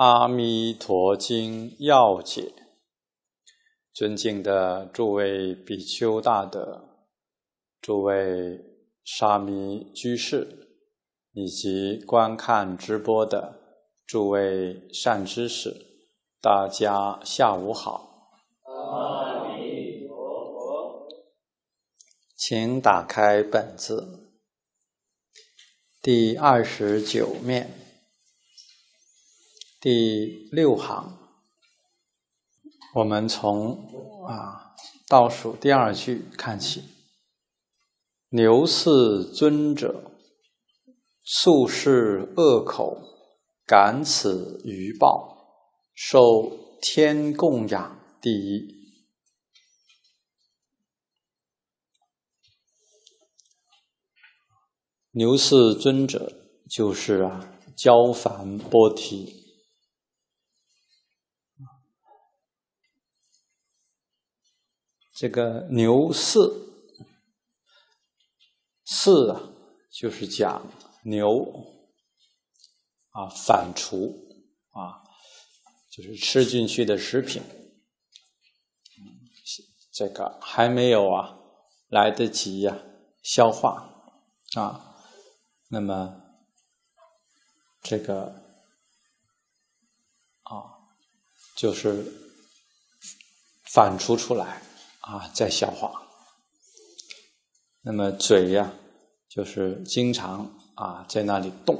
阿弥陀经要解。尊敬的诸位比丘大德，诸位沙弥居士，以及观看直播的诸位善知识，大家下午好。 阿弥陀佛。 请打开本子，第29面，第6行。我们从倒数第2句看起。牛似尊者，素是恶口，感此余报，受天供养第一。牛似尊者就是焦梵波提。这个牛似就是讲牛反刍就是吃进去的食品，这个还没有来得及消化那么这个就是反刍出来再消化。那么嘴就是经常在那里动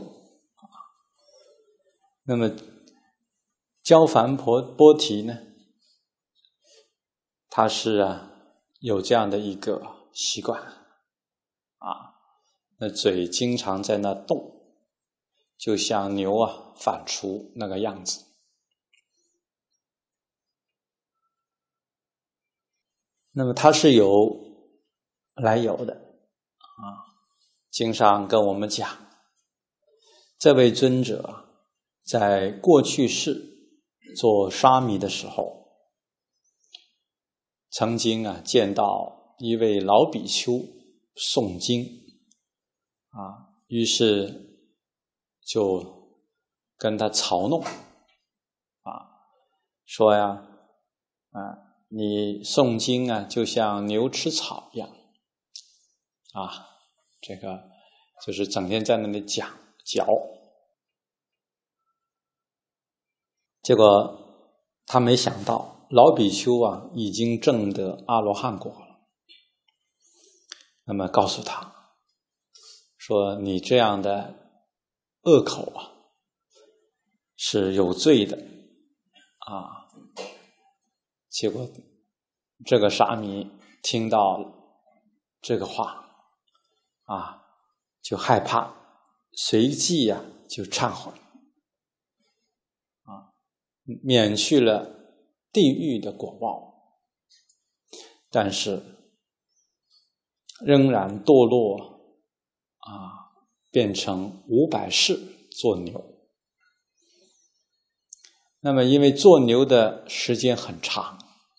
那么焦梵波提呢，他是有这样的一个习惯那嘴经常在那动，就像牛反刍那个样子。那么它是有来由的经上跟我们讲，这位尊者在过去世做沙弥的时候，曾经见到一位老比丘诵经于是就跟他嘲弄说你诵经就像牛吃草一样这个就是整天在那里嚼。结果他没想到老比丘已经证得阿罗汉果了。那么告诉他说，你这样的恶口是有罪的结果这个沙弥听到这个话就害怕，随即就忏悔免去了地狱的果报，但是仍然堕落变成500世做牛。那么因为做牛的时间很长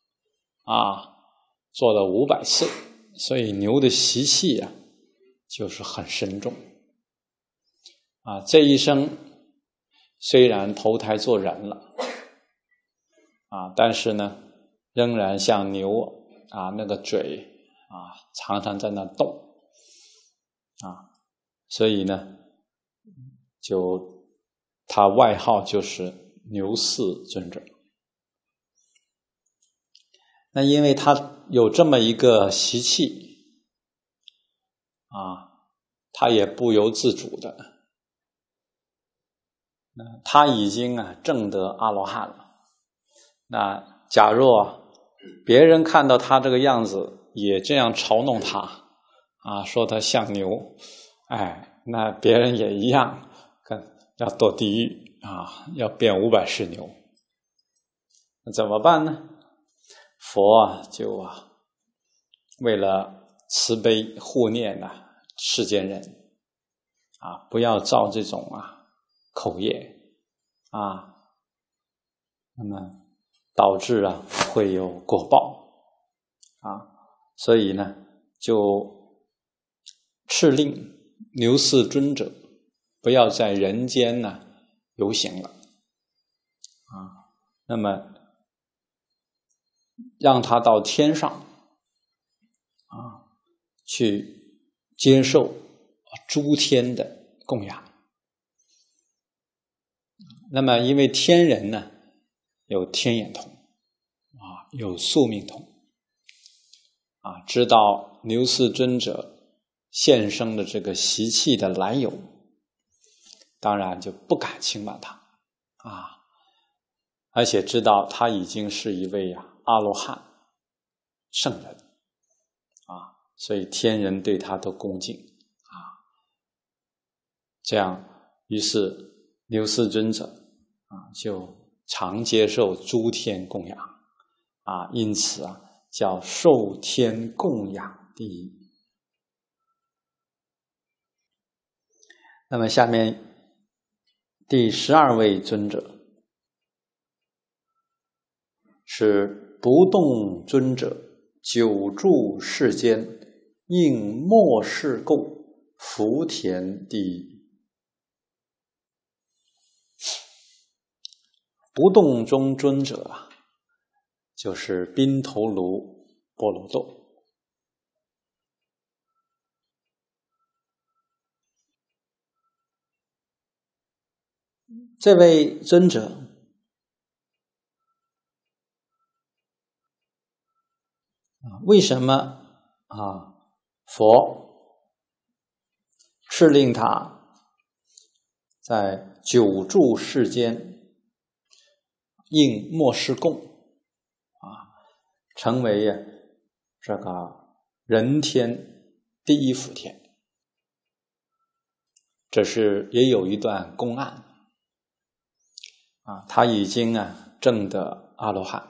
做了500次，所以牛的习气就是很深重这一生虽然投胎做人了但是呢仍然像牛那个嘴常常在那动所以呢就他外号就是牛似尊者。那因为他有这么一个习气他也不由自主的，他已经证得阿罗汉了。那假若别人看到他这个样子也这样嘲弄他说他像牛，那别人也一样要堕地狱要变500世牛。那怎么办呢？佛就为了慈悲护念世间人不要造这种口业那么导致会有果报所以呢就敕令牛似尊者不要在人间游行了那么让他到天上去接受诸天的供养。那么因为天人呢有天眼通有宿命通知道牛嗣尊者现生的这个习气的来由，当然就不敢轻慢他而且知道他已经是一位阿罗汉圣人所以天人对他都恭敬这样于是牛嗣尊者就常接受诸天供养因此叫受天供养第一。那么下面第12位尊者是不动尊者，久住世间，应末世供，福田第一。不动中尊者就是宾头卢波罗多。这位尊者为什么佛敕令他在久住世间应末世供成为这个人天第一福田？这是也有一段公案他已经证得阿罗汉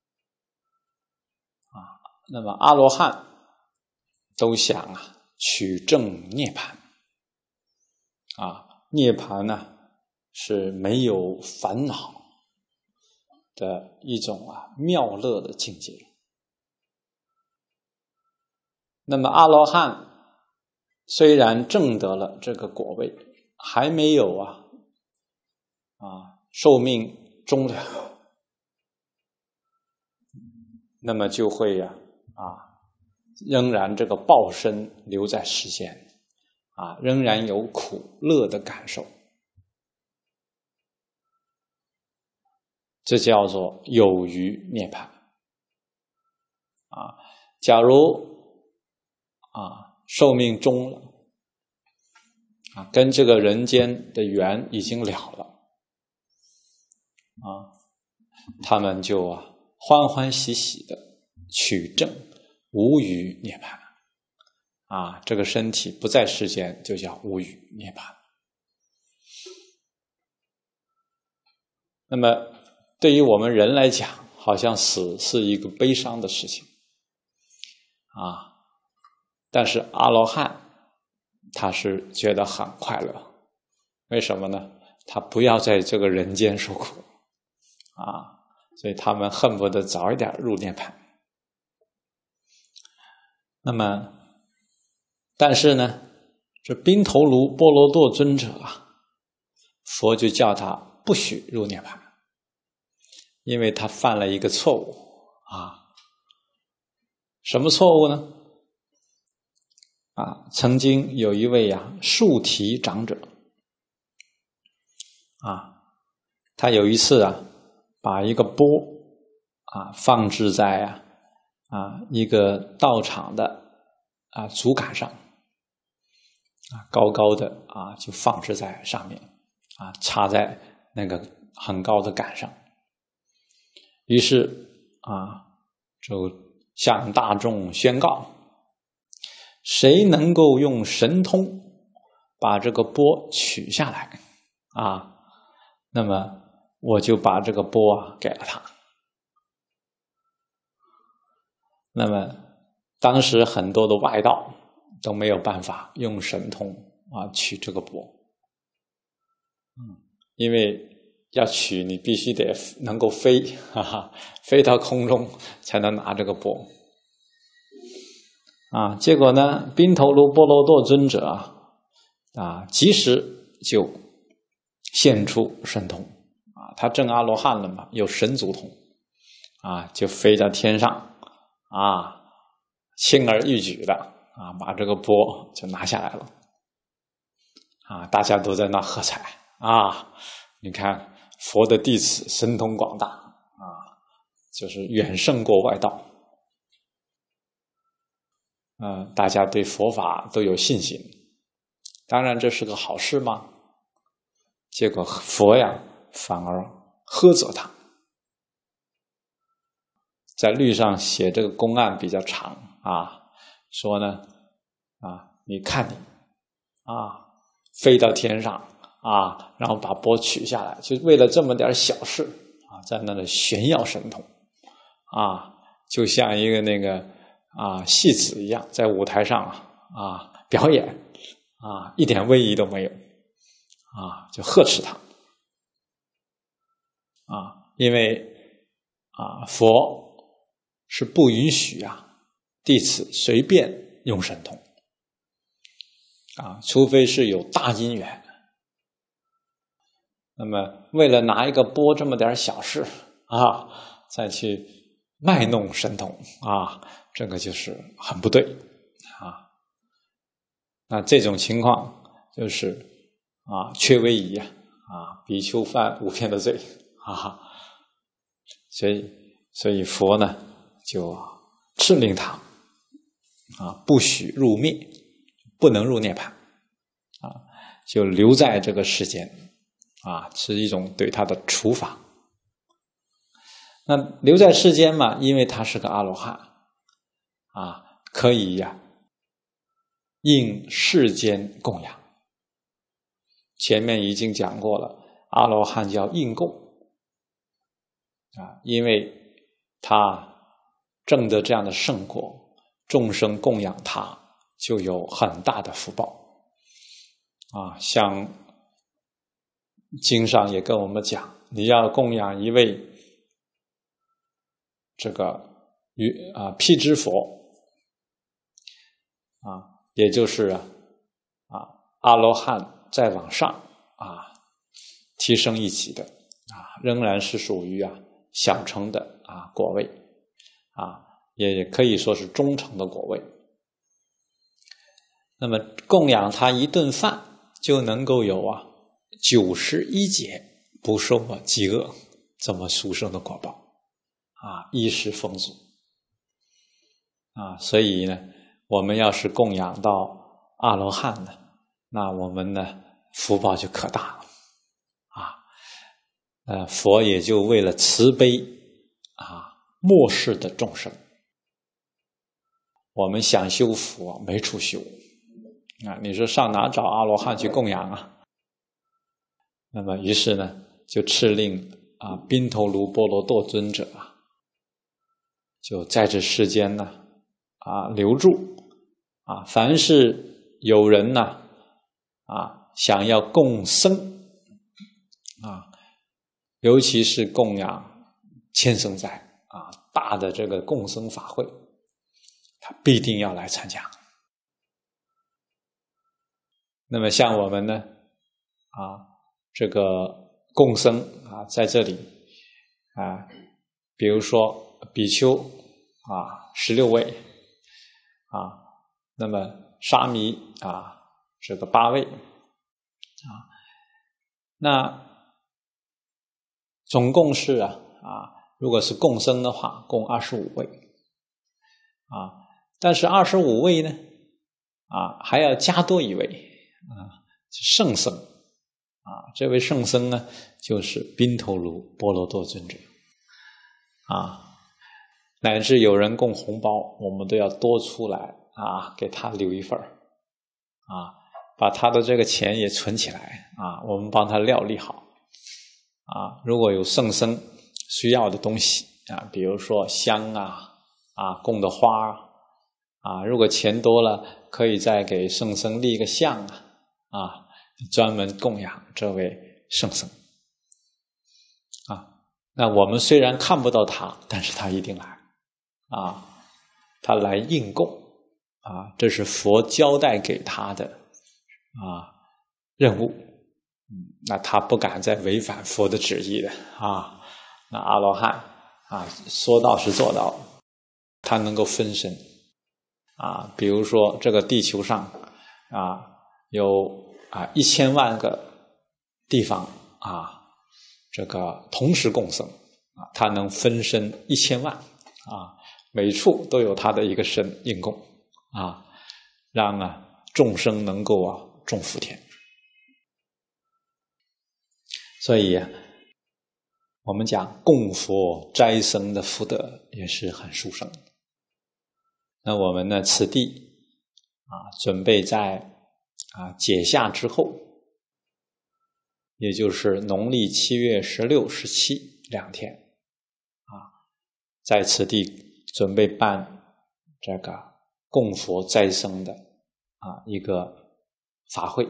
那么阿罗汉都想取证涅槃涅槃呢是没有烦恼的一种妙乐的境界。那么阿罗汉虽然证得了这个果位，还没有寿命终了，那么就会仍然这个报身留在世间仍然有苦乐的感受，这叫做有余涅槃假如寿命终了跟这个人间的缘已经了了他们就欢欢喜喜的取证无余涅槃这个身体不在世间就叫无余涅槃。那么对于我们人来讲，好像死是一个悲伤的事情但是阿罗汉他是觉得很快乐。为什么呢？他不要在这个人间受苦所以他们恨不得早一点入涅槃。那么但是呢，这宾头卢波罗多尊者佛就叫他不许入涅槃，因为他犯了一个错误什么错误呢？曾经有一位树提长者他有一次把一个钵放置在一个道场的竹竿上高高的就放置在上面插在那个很高的杆上。于是就向大众宣告，谁能够用神通把这个钵取下来那么我就把这个钵给了他。那么当时很多的外道都没有办法用神通取这个钵因为要取你必须得能够飞飞到空中才能拿这个钵结果呢，宾头卢波罗多尊者及时就现出神通他证阿罗汉了嘛，有神足通啊，就飞在天上啊，轻而易举的啊，把这个钵就拿下来了啊，大家都在那喝彩啊！你看佛的弟子神通广大啊，就是远胜过外道。大家对佛法都有信心，当然这是个好事嘛。结果佛呀反而呵责他，在律上写这个公案比较长啊，说呢你看你飞到天上啊，然后把钵取下来，就为了这么点小事啊，在那里炫耀神通啊，就像一个那个戏子一样，在舞台上表演一点威仪都没有就呵斥他因为佛是不允许弟子随便用神通除非是有大因缘。那么为了拿一个钵这么点小事再去卖弄神通这个就是很不对那这种情况就是缺威仪比丘犯5遍的罪所以佛呢就敕令他不许入灭，不能入涅槃就留在这个世间是一种对他的处罚。那留在世间嘛，因为他是个阿罗汉可以应世间供养。前面已经讲过了，阿罗汉叫应供因为他证得这样的圣果，众生供养他就有很大的福报像经上也跟我们讲，你要供养一位这个辟支佛也就是阿罗汉再往上提升一级的仍然是属于小乘的果位也可以说是中乘的果位。那么供养他一顿饭就能够有91劫不受饥饿这么殊胜的果报衣食丰足所以呢，我们要是供养到阿罗汉呢，那我们呢福报就可大了佛也就为了慈悲末世的众生，我们想修福没处修你说上哪找阿罗汉去供养那么于是呢就敕令宾头卢波罗多尊者就在这世间呢留住凡是有人想要供僧尤其是供养千僧斋大的这个供僧法会，他必定要来参加。那么像我们呢这个供僧在这里比如说比丘16位那么沙弥这个8位那总共是如果是供僧的话共25位但是25位呢还要加多一位圣僧这位圣僧呢就是宾头卢波罗多尊者乃至有人供红包，我们都要多出来给他留一份把他的这个钱也存起来我们帮他料理好如果有圣僧需要的东西比如说香供的花如果钱多了可以再给圣僧立一个像专门供养这位圣僧那我们虽然看不到他，但是他一定来他来应供这是佛交代给他的任务那他不敢再违反佛的旨意的啊。那阿罗汉啊，说到是做到，他能够分身啊。比如说这个地球上啊有1000万个地方啊，这个同时共生啊，他能分身1000万啊，每处都有他的一个身应供啊，让众生能够种福田。所以我们讲供佛斋僧的福德也是很殊胜的。那我们呢，此地准备在解夏之后，也就是农历7月16、172天在此地准备办这个供佛斋僧的一个法会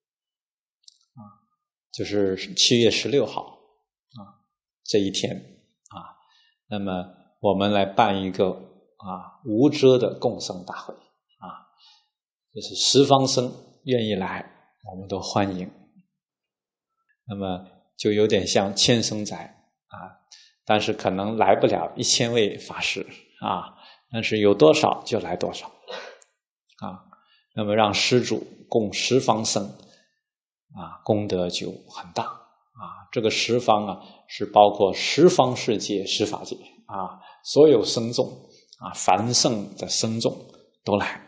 就是7月16号这一天那么我们来办一个无遮的供僧大会就是十方僧愿意来，我们都欢迎。那么就有点像千僧斋但是可能来不了1000位法师但是有多少就来多少那么让施主供十方僧功德就很大这个十方是包括十方世界、十法界所有僧众凡圣的僧众都来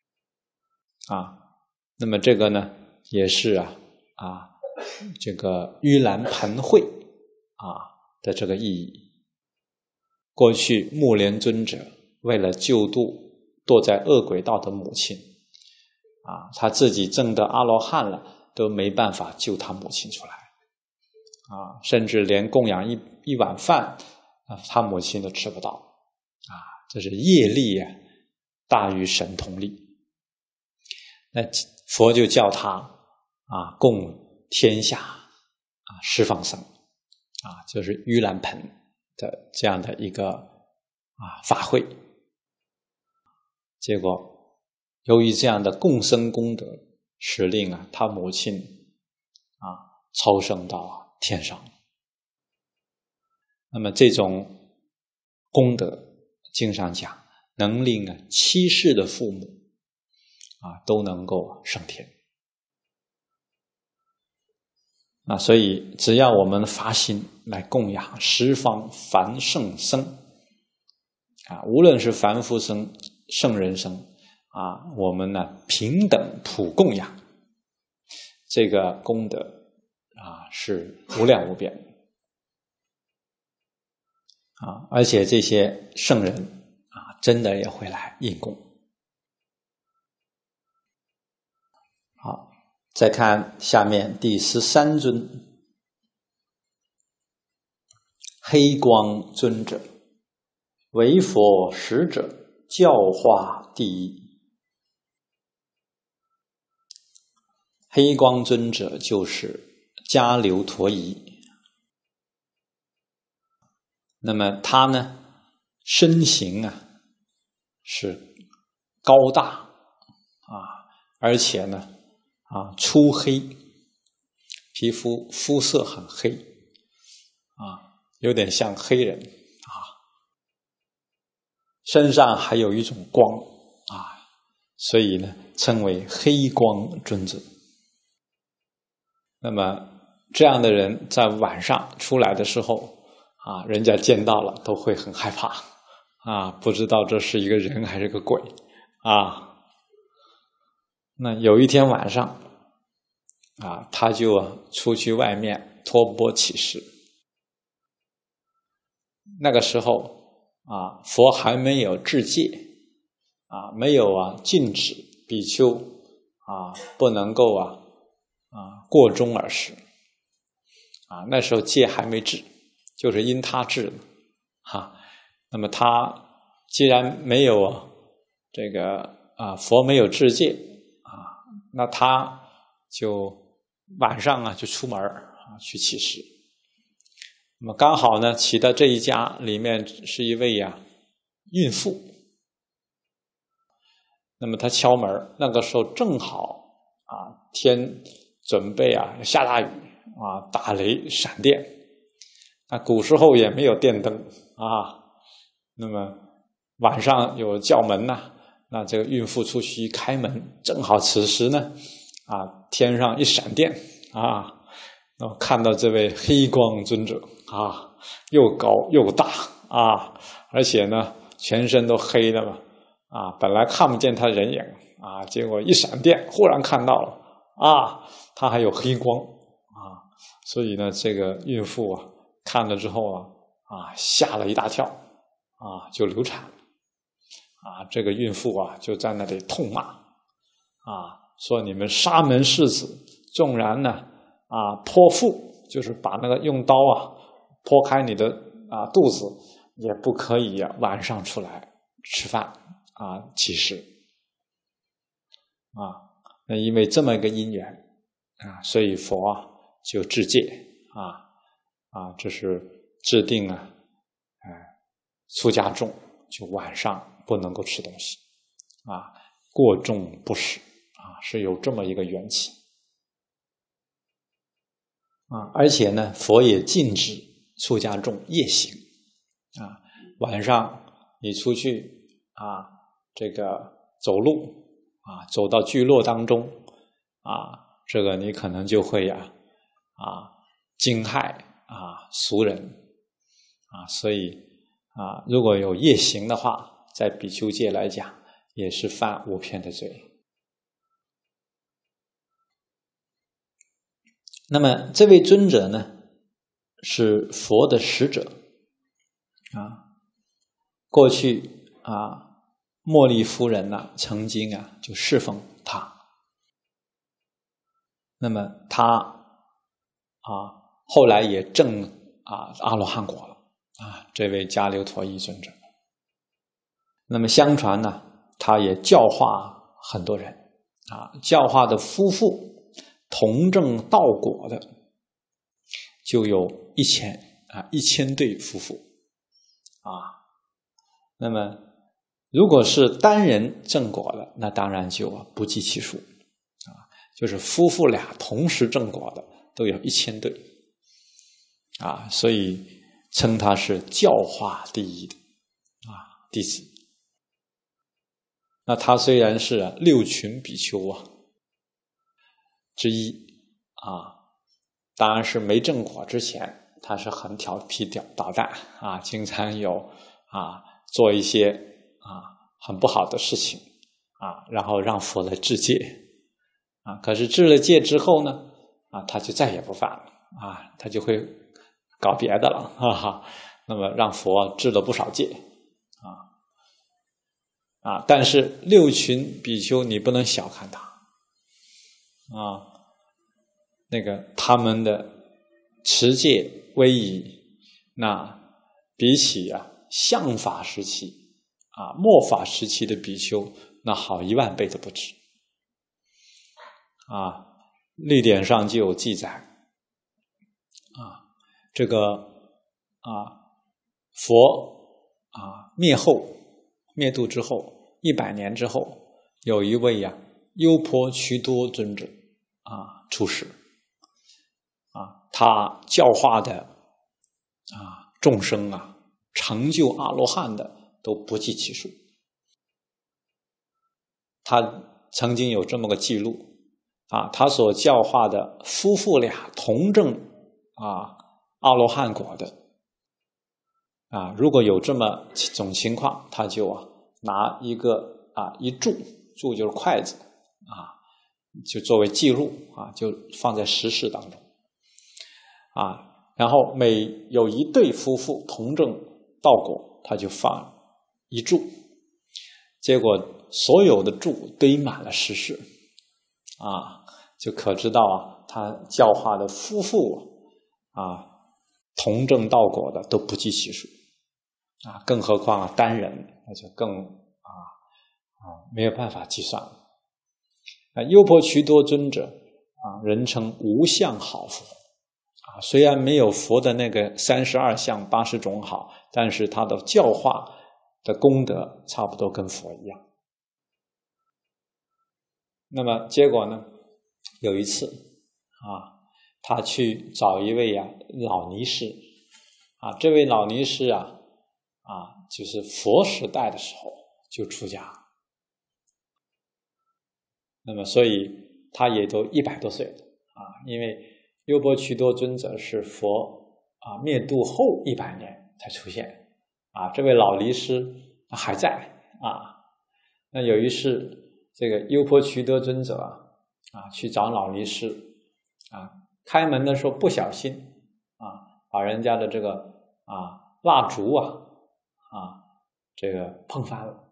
那么这个呢也是这个盂兰盆会的这个意义。过去目连尊者为了救度堕在恶鬼道的母亲他自己证得阿罗汉了，都没办法救他母亲出来甚至连供养一碗饭他母亲都吃不到这是业力大于神通力。那佛就叫他供天下十方僧就是盂兰盆的这样的一个法会。结果由于这样的供僧功德，使令他母亲超升到天上。那么这种功德经上讲能令7世的父母都能够升天。所以只要我们发心来供养十方凡圣僧无论是凡夫僧、圣人僧我们呢平等普供养，这个功德是无量无边而且这些圣人真的也会来应供。好，再看下面第13尊，黑光尊者，为佛使者，教化第一。黑光尊者就是迦留陀夷。那么他呢身形是高大而且呢粗黑，皮肤色很黑有点像黑人身上还有一种光所以呢称为黑光尊者。那么这样的人在晚上出来的时候人家见到了都会很害怕不知道这是一个人还是个鬼那有一天晚上他就出去外面托钵乞食。那个时候佛还没有制戒没有禁止比丘不能够过中而食那时候戒还没制，就是因他制的那么他既然没有这个佛没有制戒那他就晚上就出门去乞食。那么刚好呢乞的这一家里面是一位孕妇。那么他敲门，那个时候正好天准备下大雨打雷闪电。古时候也没有电灯那么晚上有叫门那这个孕妇出去一开门，正好此时呢天上一闪电看到这位黑光尊者又高又大而且呢全身都黑的嘛本来看不见他人影结果一闪电忽然看到了他还有黑光所以呢这个孕妇看了之后吓了一大跳就流产这个孕妇就在那里痛骂说你们沙门氏子纵然呢剖腹，就是把那个用刀剖开你的肚子，也不可以晚上出来吃饭乞食那因为这么一个因缘所以佛就制戒这是制定出家众就晚上不能够吃东西过重不食是有这么一个缘起而且呢佛也禁止出家众夜行晚上你出去这个走路走到聚落当中这个你可能就会惊害俗人所以如果有夜行的话，在比丘戒来讲也是犯5偏的罪。那么这位尊者呢是佛的使者过去茉莉夫人曾经就侍奉他，那么他后来也证阿罗汉果了这位迦留陀夷尊者。那么相传呢他也教化很多人教化的夫妇同证道果的就有1000对夫妇那么如果是单人证果的，那当然就不计其数就是夫妇俩同时证果的都有1000对所以称他是教化第一的弟子。那他虽然是6群比丘之一当然是没证果之前他是很调皮捣蛋经常有做一些很不好的事情然后让佛来制戒可是制了戒之后呢他就再也不犯了他就会搞别的了那么让佛制了不少戒但是6群比丘你不能小看他那个他们的持戒威仪那比起相法时期末法时期的比丘那好10000倍都不止历典上就有记载这个佛灭度之后100年之后，有一位优婆瞿多尊者出世他教化的众生成就阿罗汉的都不计其数。他曾经有这么个记录他所教化的夫妇俩同证阿罗汉果的如果有这么种情况，他就拿一个一柱就是筷子就作为记录就放在石室当中然后每有一对夫妇同证道果，他就放一柱，结果所有的柱堆满了石室就可知道他教化的夫妇同证道果的都不计其数更何况单人那就更没有办法计算了。优婆瞿多尊者人称无相好佛虽然没有佛的那个32相80种好，但是他的教化的功德差不多跟佛一样。那么结果呢，有一次他去找一位老尼师这位老尼师就是佛时代的时候就出家，那么所以他也都100多岁了因为优婆瞿多尊者是佛灭度后100年才出现这位老尼师还在那有一次这个优婆瞿多尊者去找老尼师开门的时候不小心把人家的这个蜡烛这个碰翻了。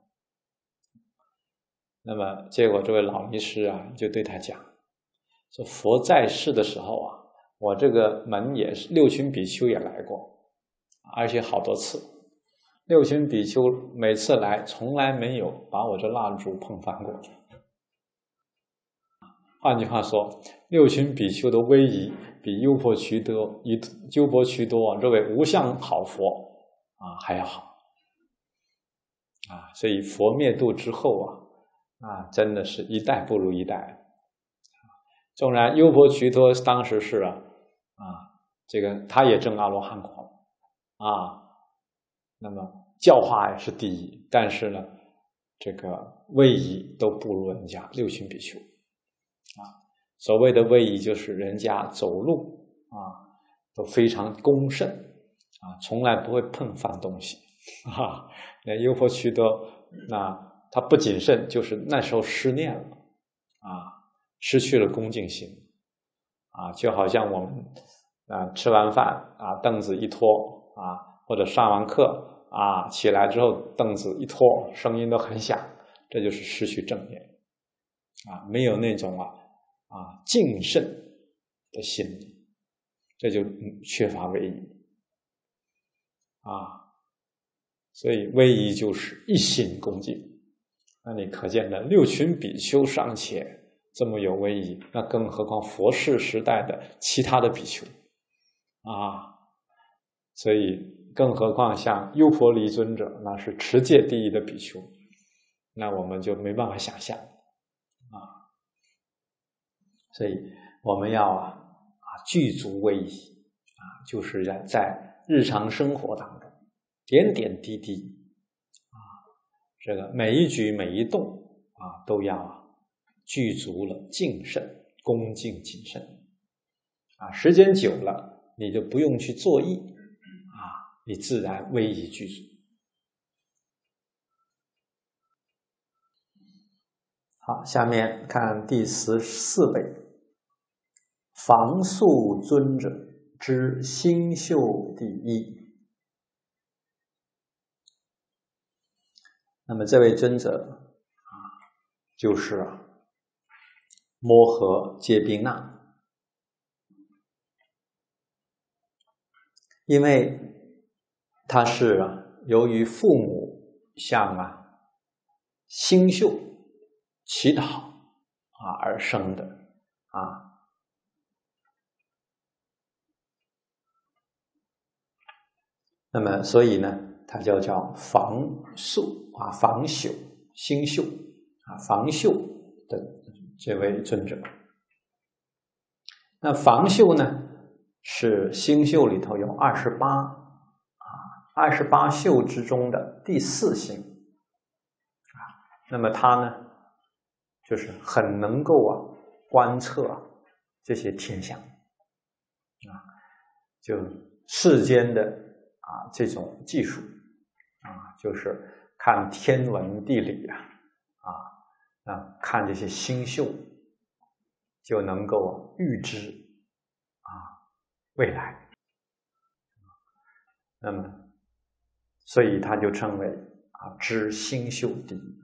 那么结果这位老尼师就对他讲说，佛在世的时候我这个门也是六群比丘也来过，而且好多次，六群比丘每次来从来没有把我这蜡烛碰翻过。换句话说，六群比丘的威仪比优婆瞿多这位无相好佛还要好所以佛灭度之后真的是一代不如一代。纵然优婆瞿多当时是这个他也证阿罗汉果那么教化也是第一，但是呢这个威仪都不如人家六群比丘所谓的威仪就是人家走路都非常恭慎从来不会碰翻东西那优婆瞿多他不谨慎，就是那时候失念了失去了恭敬心就好像我们吃完饭凳子一拖或者上完课起来之后凳子一拖声音都很响，这就是失去正念没有那种敬慎的心理，这就缺乏威仪所以威仪就是一心恭敬。那你可见的六群比丘尚且这么有威仪，那更何况佛世时代的其他的比丘所以更何况像优婆离尊者，那是持戒第一的比丘，那我们就没办法想象所以我们要具足威仪就是在日常生活当中点点滴滴这个每一举每一动都要具足了敬慎，恭敬谨慎时间久了你就不用去作意你自然威仪具足。好，下面看第14备，房宿尊者之星宿第一。那么这位尊者就是摩诃揭宾那，因为他是由于父母向星宿祈祷而生的那么所以呢它就叫房宿房宿星宿房宿的这位尊者。那房宿呢是星宿里头有28宿之中的第4星那么他呢就是很能够观测这些天象就世间的这种技术就是看天文地理看这些星宿就能够预知未来。那么所以他就称为知星宿第一。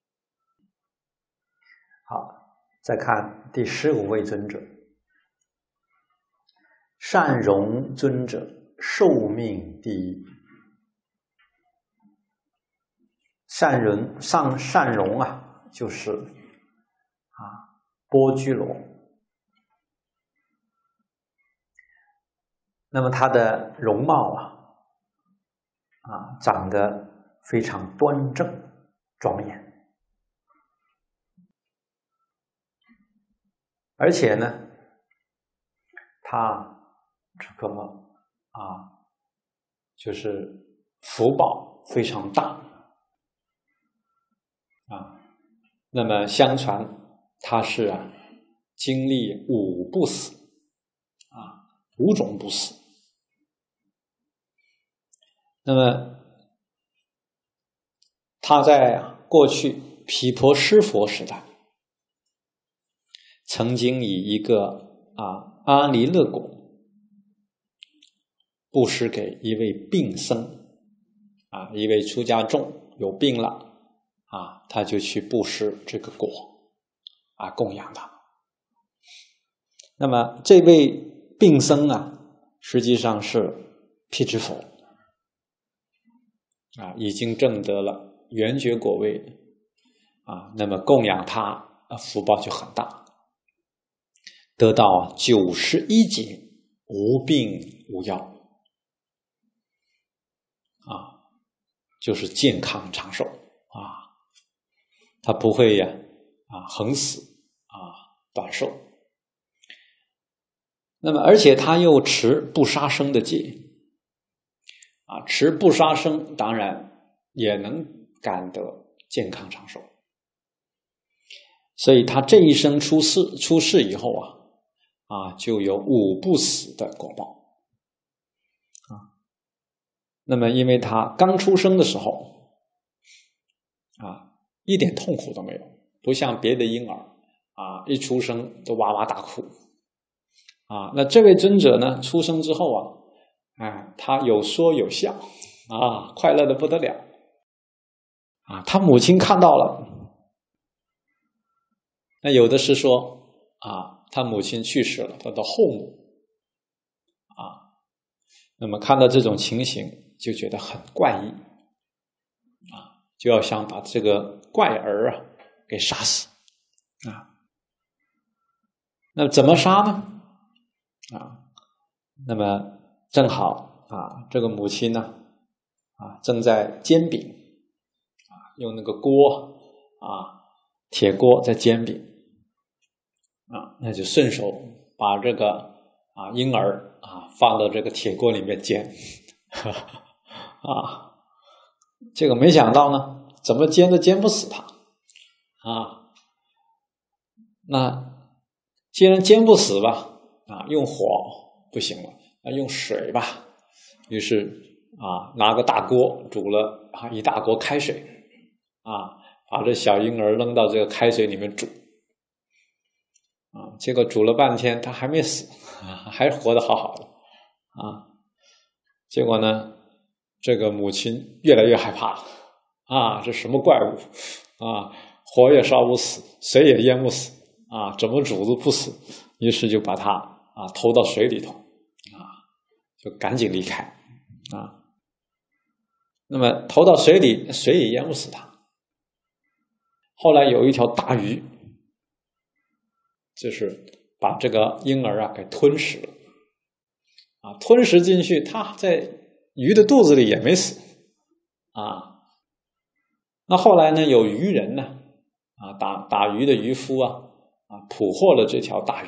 好，再看第15位尊者，善容尊者寿命第一。善容就是波居罗。那么他的容貌长得非常端正庄严，而且呢他这个就是福报非常大那么相传他是经历5不死5种不死。那么他在过去毗婆尸佛时代，曾经以一个阿离勒果布施给一位病僧一位出家众有病了他就去布施这个果供养他。那么这位病僧实际上是辟支佛已经证得了圆觉果位那么供养他福报就很大，得到91劫无病无药就是健康长寿他不会横死短寿。那么而且他又持不杀生的戒持不杀生当然也能感得健康长寿。所以他这一生出世以后就有5不死的果报那么因为他刚出生的时候一点痛苦都没有，不像别的婴儿一出生都哇哇大哭那这位尊者呢出生之后他有说有笑快乐的不得了他母亲看到了，那有的是说他母亲去世了，他的后母那么看到这种情形就觉得很怪异就要想把这个怪儿给杀死那怎么杀呢那么正好这个母亲呢正在煎饼用那个锅铁锅在煎饼那就顺手把这个婴儿放到这个铁锅里面煎这个没想到呢怎么煎都煎不死他那既然煎不死吧用火不行了用水吧。于是拿个大锅煮了一大锅开水把这小婴儿扔到这个开水里面煮结果煮了半天他还没死还活得好好的结果呢这个母亲越来越害怕这什么怪物火也烧不死，水也淹不死怎么煮都不死。于是就把他投到水里头就赶紧离开那么投到水里，水也淹不死他。后来有一条大鱼就是把这个婴儿给吞食了吞食进去，他在鱼的肚子里也没死那后来呢有渔人呢打鱼的渔夫捕获了这条大鱼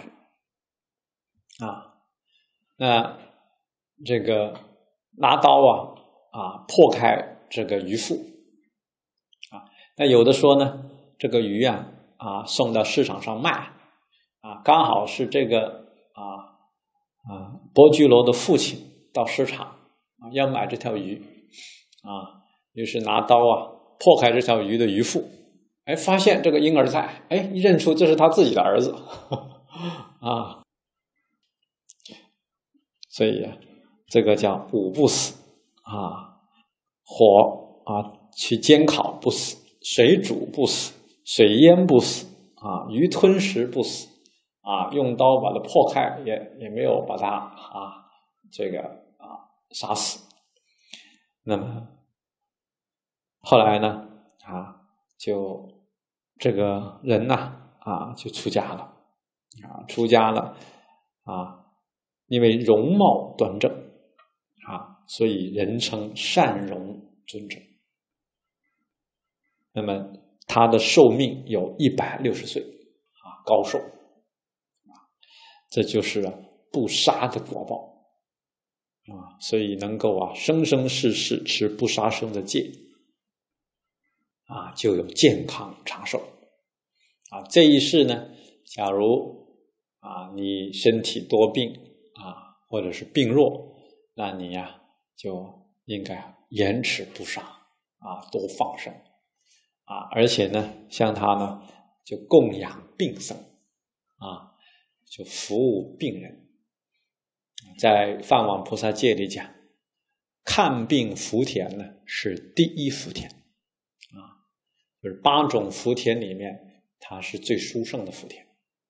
那这个拿刀破开这个鱼腹那有的说呢这个鱼送到市场上卖刚好是这个伯居罗的父亲到市场要买这条鱼于是拿刀破开这条鱼的鱼腹，发现这个婴儿在，认出这是他自己的儿子所以这个叫5不死火去煎烤不死，水煮不死，水淹不死鱼吞食不死用刀把它破开也没有把它这个杀死。那么后来呢就这个人就出家了出家了因为容貌端正所以人称善容尊者。那么他的寿命有160岁高寿这就是不杀的果报啊，所以能够生生世世持不杀生的戒啊，就有健康长寿啊。这一世呢，假如你身体多病或者是病弱，那你就应该延迟不杀多放生而且呢，像他呢就供养病僧就服务病人。在梵网菩萨戒里讲，看病福田呢是第一福田就是8种福田里面，它是最殊胜的福田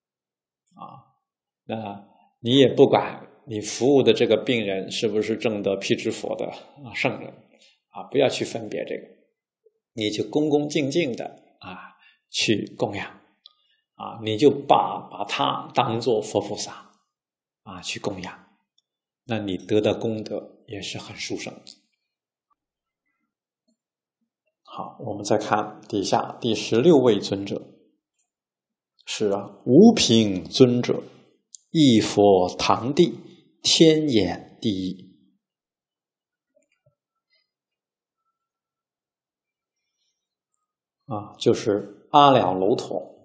那你也不管你服务的这个病人是不是证得辟支佛的圣人不要去分别这个，你就恭恭敬敬的去供养你就把他当作佛菩萨去供养，那你得的功德也是很殊胜的。好，我们再看底下第16位尊者是无凭尊者，一佛堂弟，天眼第一就是阿了楼陀。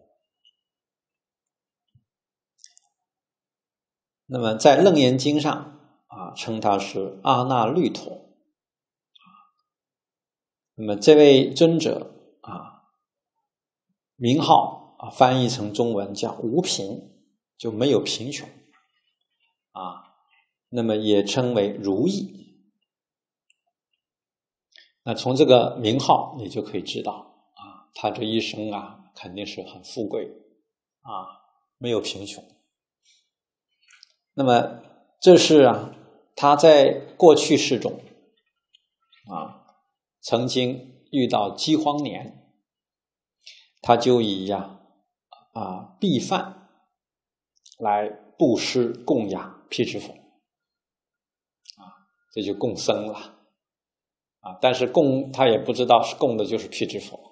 那么在楞严经上称他是阿那律陀那么这位尊者名号翻译成中文叫无贫，就没有贫穷那么也称为如意。那从这个名号你就可以知道他这一生肯定是很富贵没有贫穷。那么这是他在过去世中曾经遇到饥荒年，他就以避饭来布施供养辟支佛这就供僧了但是他也不知道是供的就是辟支佛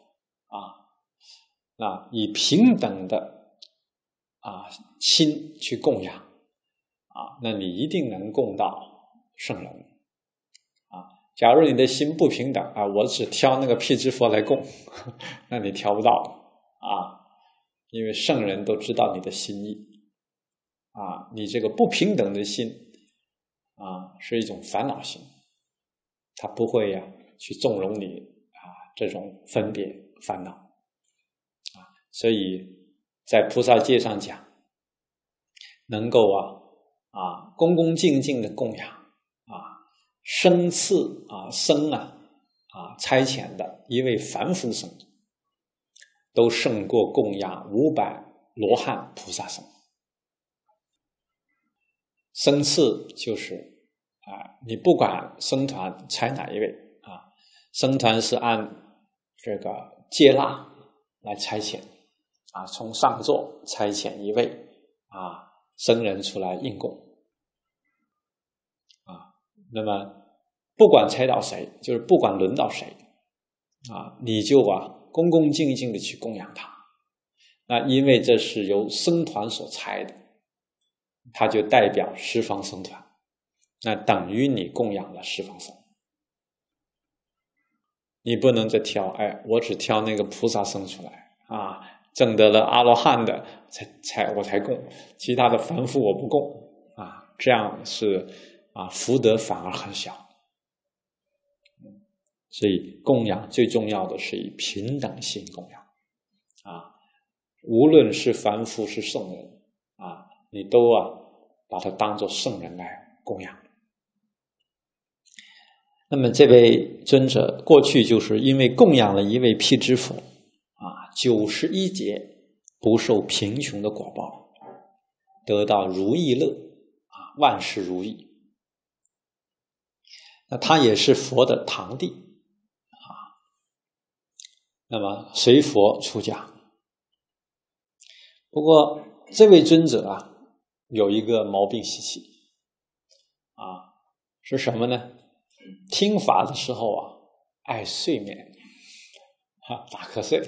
那以平等的心去供养那你一定能供到圣人假如你的心不平等我只挑那个辟支佛来供那你挑不到因为圣人都知道你的心意你这个不平等的心是一种烦恼心，他不会去纵容你这种分别烦恼所以在菩萨戒上讲，能够恭恭敬敬的供养生赐僧差遣的一位凡夫僧，都胜过供养500罗汉菩萨僧。僧赐就是你不管僧团差哪一位僧团是按这个戒腊来差遣从上座差遣一位僧人出来应供那么不管差到谁，就是不管轮到谁你就恭恭敬敬的去供养他。那因为这是由僧团所差的，它就代表十方僧团，那等于你供养了十方僧。你不能再挑我只挑那个菩萨僧出来证得了阿罗汉的我才供，其他的凡夫我不供这样是福德反而很小。所以供养最重要的是以平等心供养无论是凡夫是圣人你都把它当作圣人来供养。那么这位尊者过去就是因为供养了一位辟支佛91劫不受贫穷的果报，得到如意乐万事如意。那他也是佛的堂弟那么随佛出家。不过这位尊者有一个毛病习气是什么呢？听法的时候爱睡眠打瞌睡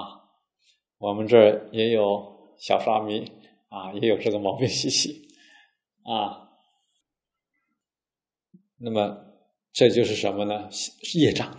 我们这儿也有小沙弥也有这个毛病习气啊。那么这就是什么呢？业障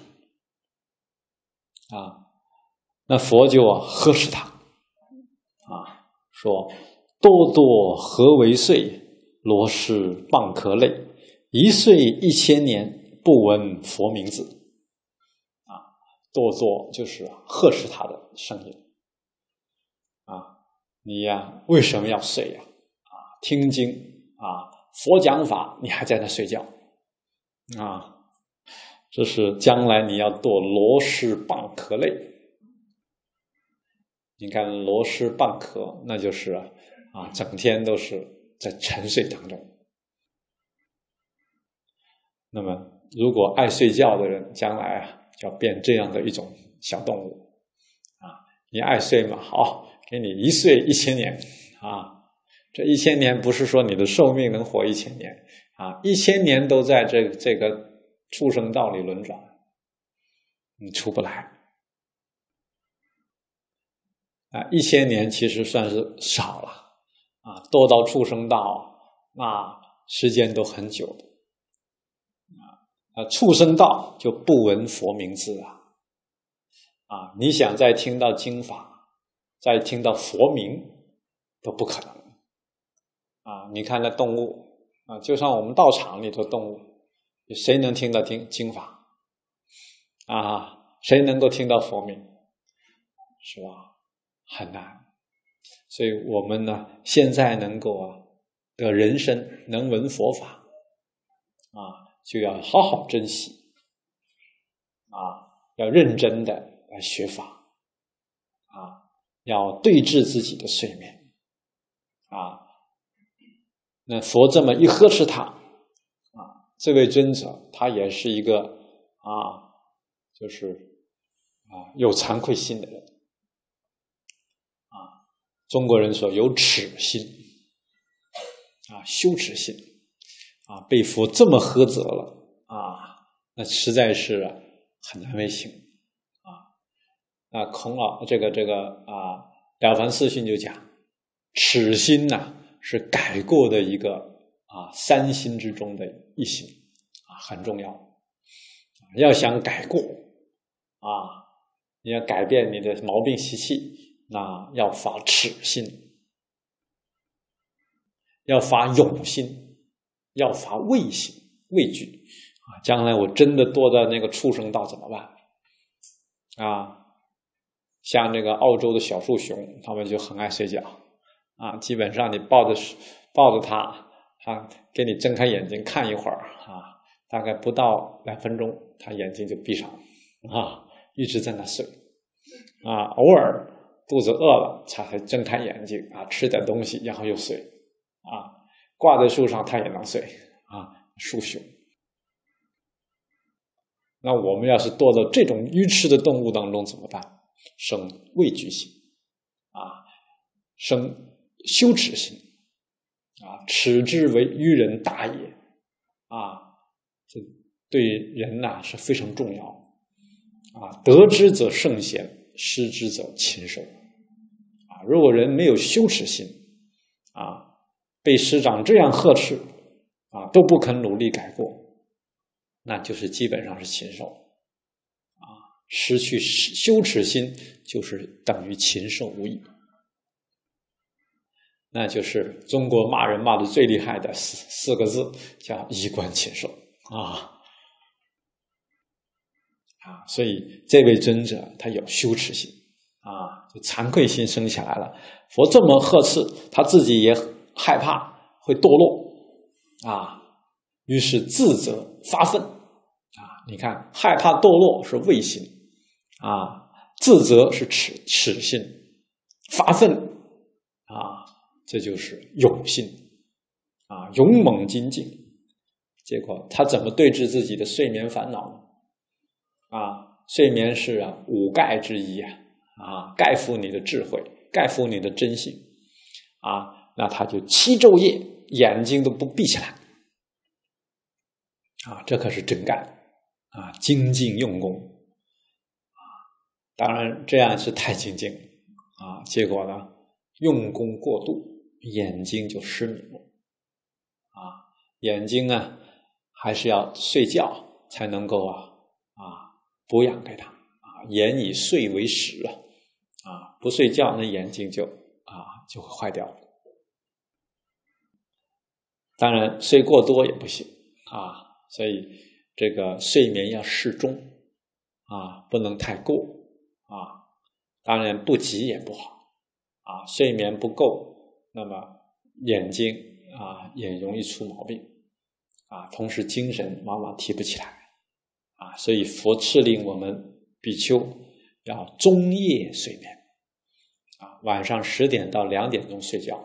啊。那佛就呵斥他啊，说多多何为岁，罗氏蚌壳类，一岁1000年，不闻佛名字。啊，多多就是呵斥他的声音啊，你呀为什么要睡呀？啊，听经啊，佛讲法你还在那睡觉啊？这是将来你要堕罗氏蚌壳类。你看罗氏蚌壳，那就是整天都是在沉睡当中。那么如果爱睡觉的人，将来就要变这样的一种小动物啊。你爱睡嘛，好，给你一睡1000年啊。这1000年不是说你的寿命能活1000年啊，1000年都在这个畜生道里轮转，你出不来啊。1000年其实算是少了啊，堕到畜生道那时间都很久的畜生道就不闻佛名字啊，你想再听到经法，再听到佛名都不可能啊。你看那动物啊，就像我们道场里的动物，谁能听到经法啊？谁能够听到佛名？是吧？很难。所以我们呢，现在能够得人身，能闻佛法就要好好珍惜要认真的来学法要对治自己的睡眠那佛这么一呵斥他这位尊者他也是一个就是有惭愧心的人中国人说有耻心羞耻心被佛这么呵责了那实在是很难为情孔老这个了凡四训就讲，耻心是改过的一个3心之中的一心很重要要想改过你要改变你的毛病习气，那要发耻心，要发勇心，要发畏心，畏惧将来我真的堕到那个畜生道怎么办像那个澳洲的小树熊，他们就很爱睡觉基本上你抱着它给你睁开眼睛看一会儿大概不到2分钟，它眼睛就闭上一直在那睡偶尔肚子饿了才睁开眼睛吃点东西，然后又睡挂在树上它也能睡树熊。那我们要是堕到这种愚痴的动物当中怎么办？生畏惧心生羞耻心耻之为愚人大也这对人是非常重要得之则圣贤，失之则禽兽如果人没有羞耻心被师长这样呵斥都不肯努力改过，那就是基本上是禽兽失去羞耻心就是等于禽兽无异，那就是中国骂人骂的最厉害的四个字，叫衣冠禽兽所以这位尊者他有羞耻心就惭愧心生起来了。佛这么呵斥，他自己也害怕会堕落于是自责发愤你看害怕堕落是畏心自责是耻心，发愤这就是勇心勇猛精进。结果他怎么对治自己的睡眠烦恼呢睡眠是五盖之一盖覆你的智慧，盖覆你的真性那他就7昼夜眼睛都不闭起来这可是真干精进用功当然这样是太精进结果呢用功过度，眼睛就失明了眼睛啊还是要睡觉才能够补养给它眼以睡为食不睡觉那眼睛就会坏掉。当然睡过多也不行所以这个睡眠要适中不能太过当然不急也不好睡眠不够，那么眼睛也容易出毛病同时精神往往提不起来所以佛敕令我们比丘要中夜睡眠晚上10点到2点钟睡觉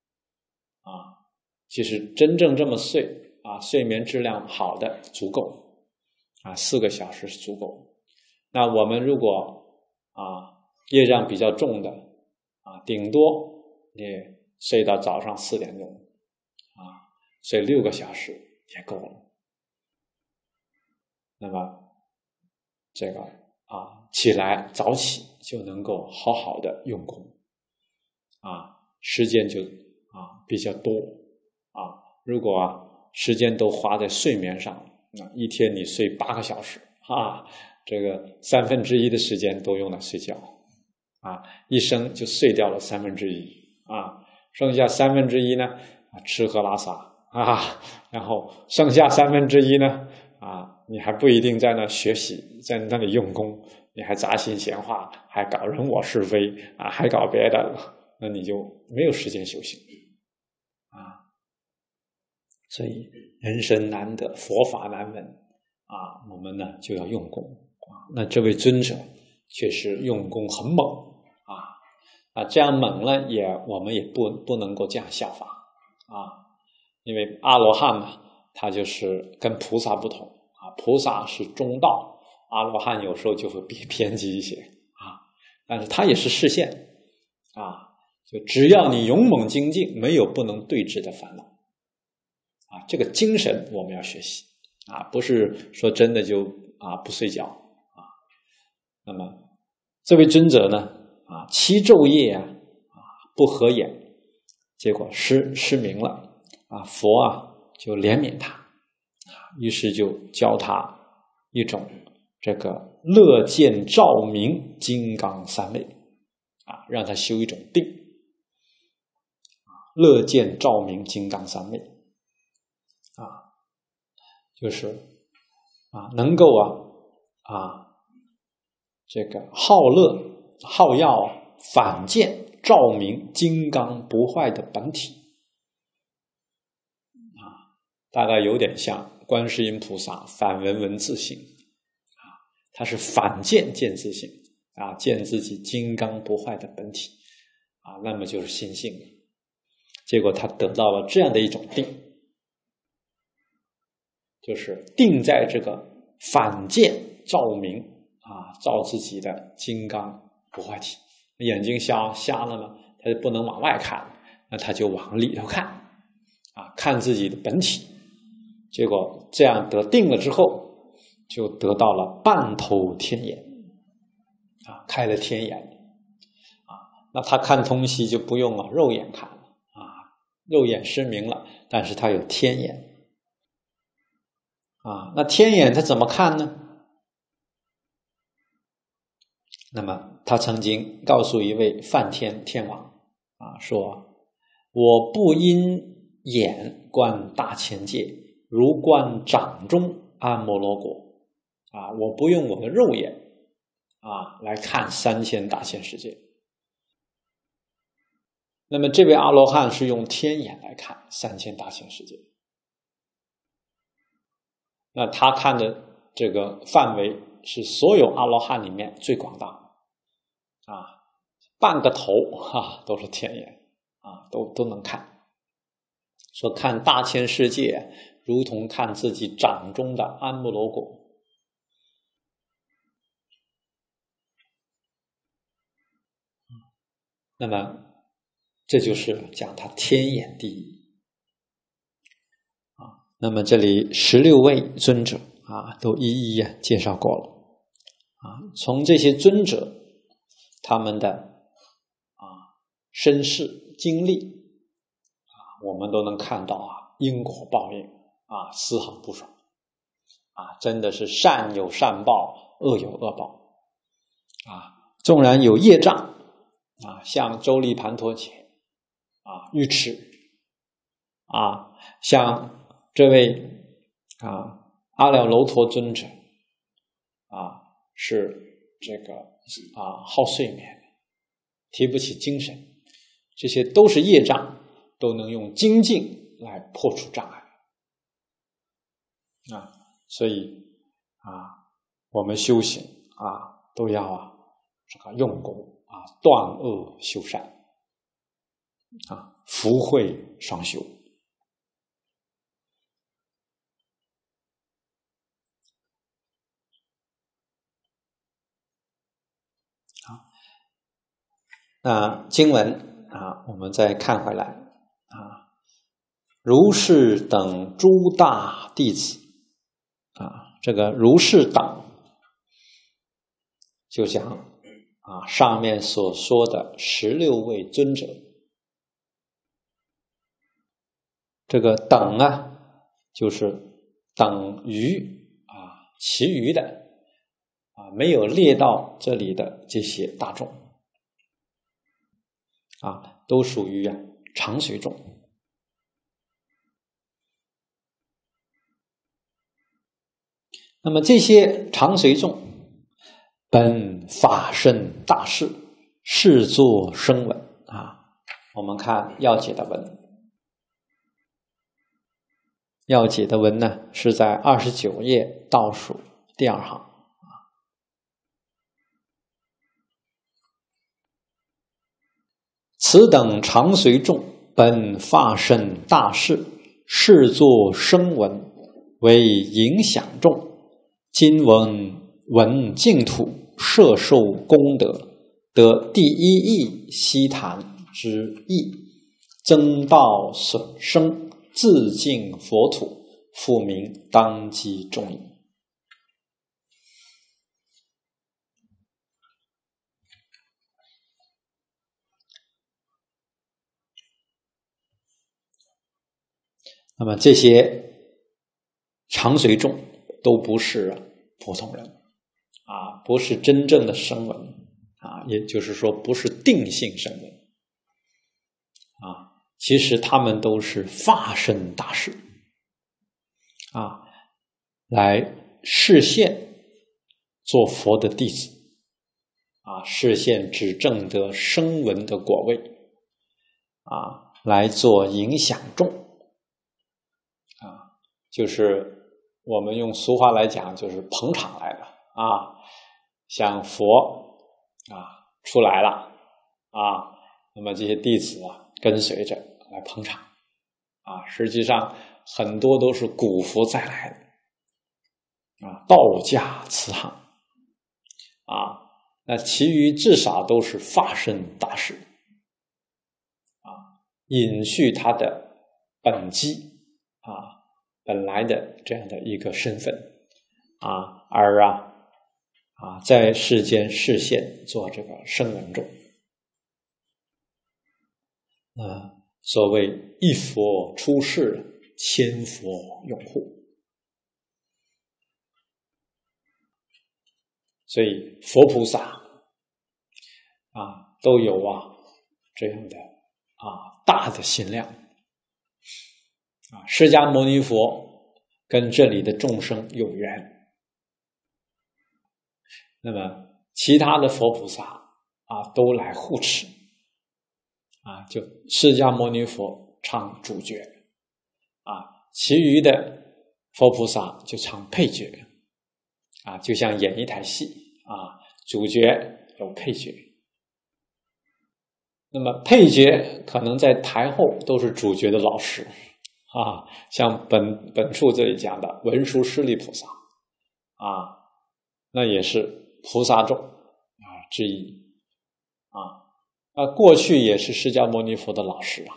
其实真正这么睡睡眠质量好的足够4个小时是足够。那我们如果业障比较重的顶多也睡到早上4点钟睡6个小时也够了。那么这个起来早起就能够好好的用功时间就比较多如果时间都花在睡眠上一天你睡8个小时这个1/3的时间都用来睡觉一生就睡掉了1/3剩下1/3呢吃喝拉撒然后剩下1/3呢你还不一定在那学习，在那里用功，你还杂心闲话，还搞人我是非还搞别的，那你就没有时间修行所以人生难得，佛法难闻我们呢就要用功那这位尊者确实用功很猛这样猛了我们也不能够这样效法因为阿罗汉嘛，他就是跟菩萨不同菩萨是中道，阿罗汉有时候就会偏激一些但是他也是示现就只要你勇猛精进，没有不能对治的烦恼这个精神我们要学习不是说真的就不睡觉那么这位尊者呢7昼夜不合眼，结果失明了佛就怜悯他于是就教他一种这个乐见照明金刚三昧让他修一种定乐见照明金刚三昧就是能够这个好乐好要反见照明金刚不坏的本体大概有点像观世音菩萨反闻闻自性他是反见自性见自己金刚不坏的本体那么就是心性了。结果他得到了这样的一种定，就是定在这个反见照明照自己的金刚不坏体。眼睛瞎了嘛，他就不能往外看，那他就往里头看看自己的本体。结果这样得定了之后，就得到了半透天眼开了天眼那他看东西就不用肉眼看了肉眼失明了，但是他有天眼那天眼他怎么看呢？那么他曾经告诉一位梵天天王说我不因眼观大千界，如观掌中安摩罗果我不用我的肉眼来看3000大千世界。那么这位阿罗汉是用天眼来看3000大千世界，那他看的这个范围是所有阿罗汉里面最广大半个头都是天眼都能看。说看大千世界如同看自己掌中的安摩罗果。那么这就是讲他天眼第一那么这里16位尊者都一一介绍过了从这些尊者他们的身世经历我们都能看到因果报应啊，丝毫不爽啊，真的是善有善报，恶有恶报啊。纵然有业障啊，像周利盘陀伽啊、愚痴啊，像这位啊阿了楼陀尊者啊，是这个好睡眠，提不起精神，这些都是业障，都能用精进来破除障碍啊。所以我们修行都要这个用功断恶修善福慧双修。那经文我们再看回来如是等诸大弟子这个如是等就讲上面所说的16位尊者，这个等就是等于其余的没有列到这里的这些大众都属于常随众。那么这些常随众本法身大士，视作声闻我们看要解的文，要解的文呢是在29页倒数第2行此等常随众本法身大士，视作声闻，为影响众，今闻净土，摄受功德，得第一义悉谈之意，增道损生，自净佛土，复名当机众矣。那么这些常随众都不是普通人不是真正的声闻也就是说不是定性声闻其实他们都是法身大士来示现做佛的弟子示现只证得声闻的果位来做影响众就是我们用俗话来讲，就是捧场来的像佛出来了那么这些弟子跟随着来捧场实际上很多都是古佛再来的道驾慈航那其余至少都是法身大士隐续他的本机本来的这样的一个身份而在世间示现做这个声闻众所谓一佛出世，千佛拥护，所以佛菩萨都有这样的大的心量释迦牟尼佛跟这里的众生有缘，那么其他的佛菩萨都来护持就释迦牟尼佛唱主角其余的佛菩萨就唱配角就像演一台戏主角有配角，那么配角可能在台后都是主角的老师像本处这里讲的文殊师利菩萨那也是菩萨众之一过去也是释迦牟尼佛的老师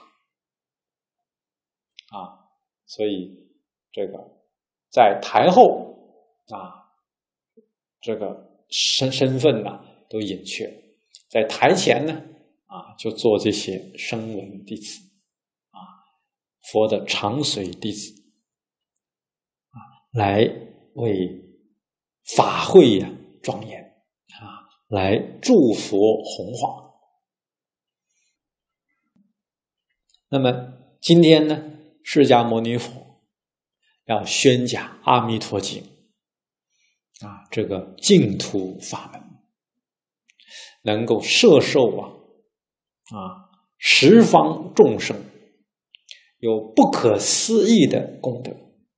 所以这个在台后这个身份都隐去了，在台前呢就做这些声闻弟子佛的长随弟子来为法会庄严来祝佛弘化。那么今天呢，释迦牟尼佛要宣讲《阿弥陀经》这个净土法门，能够摄受十方众生有不可思议的功德，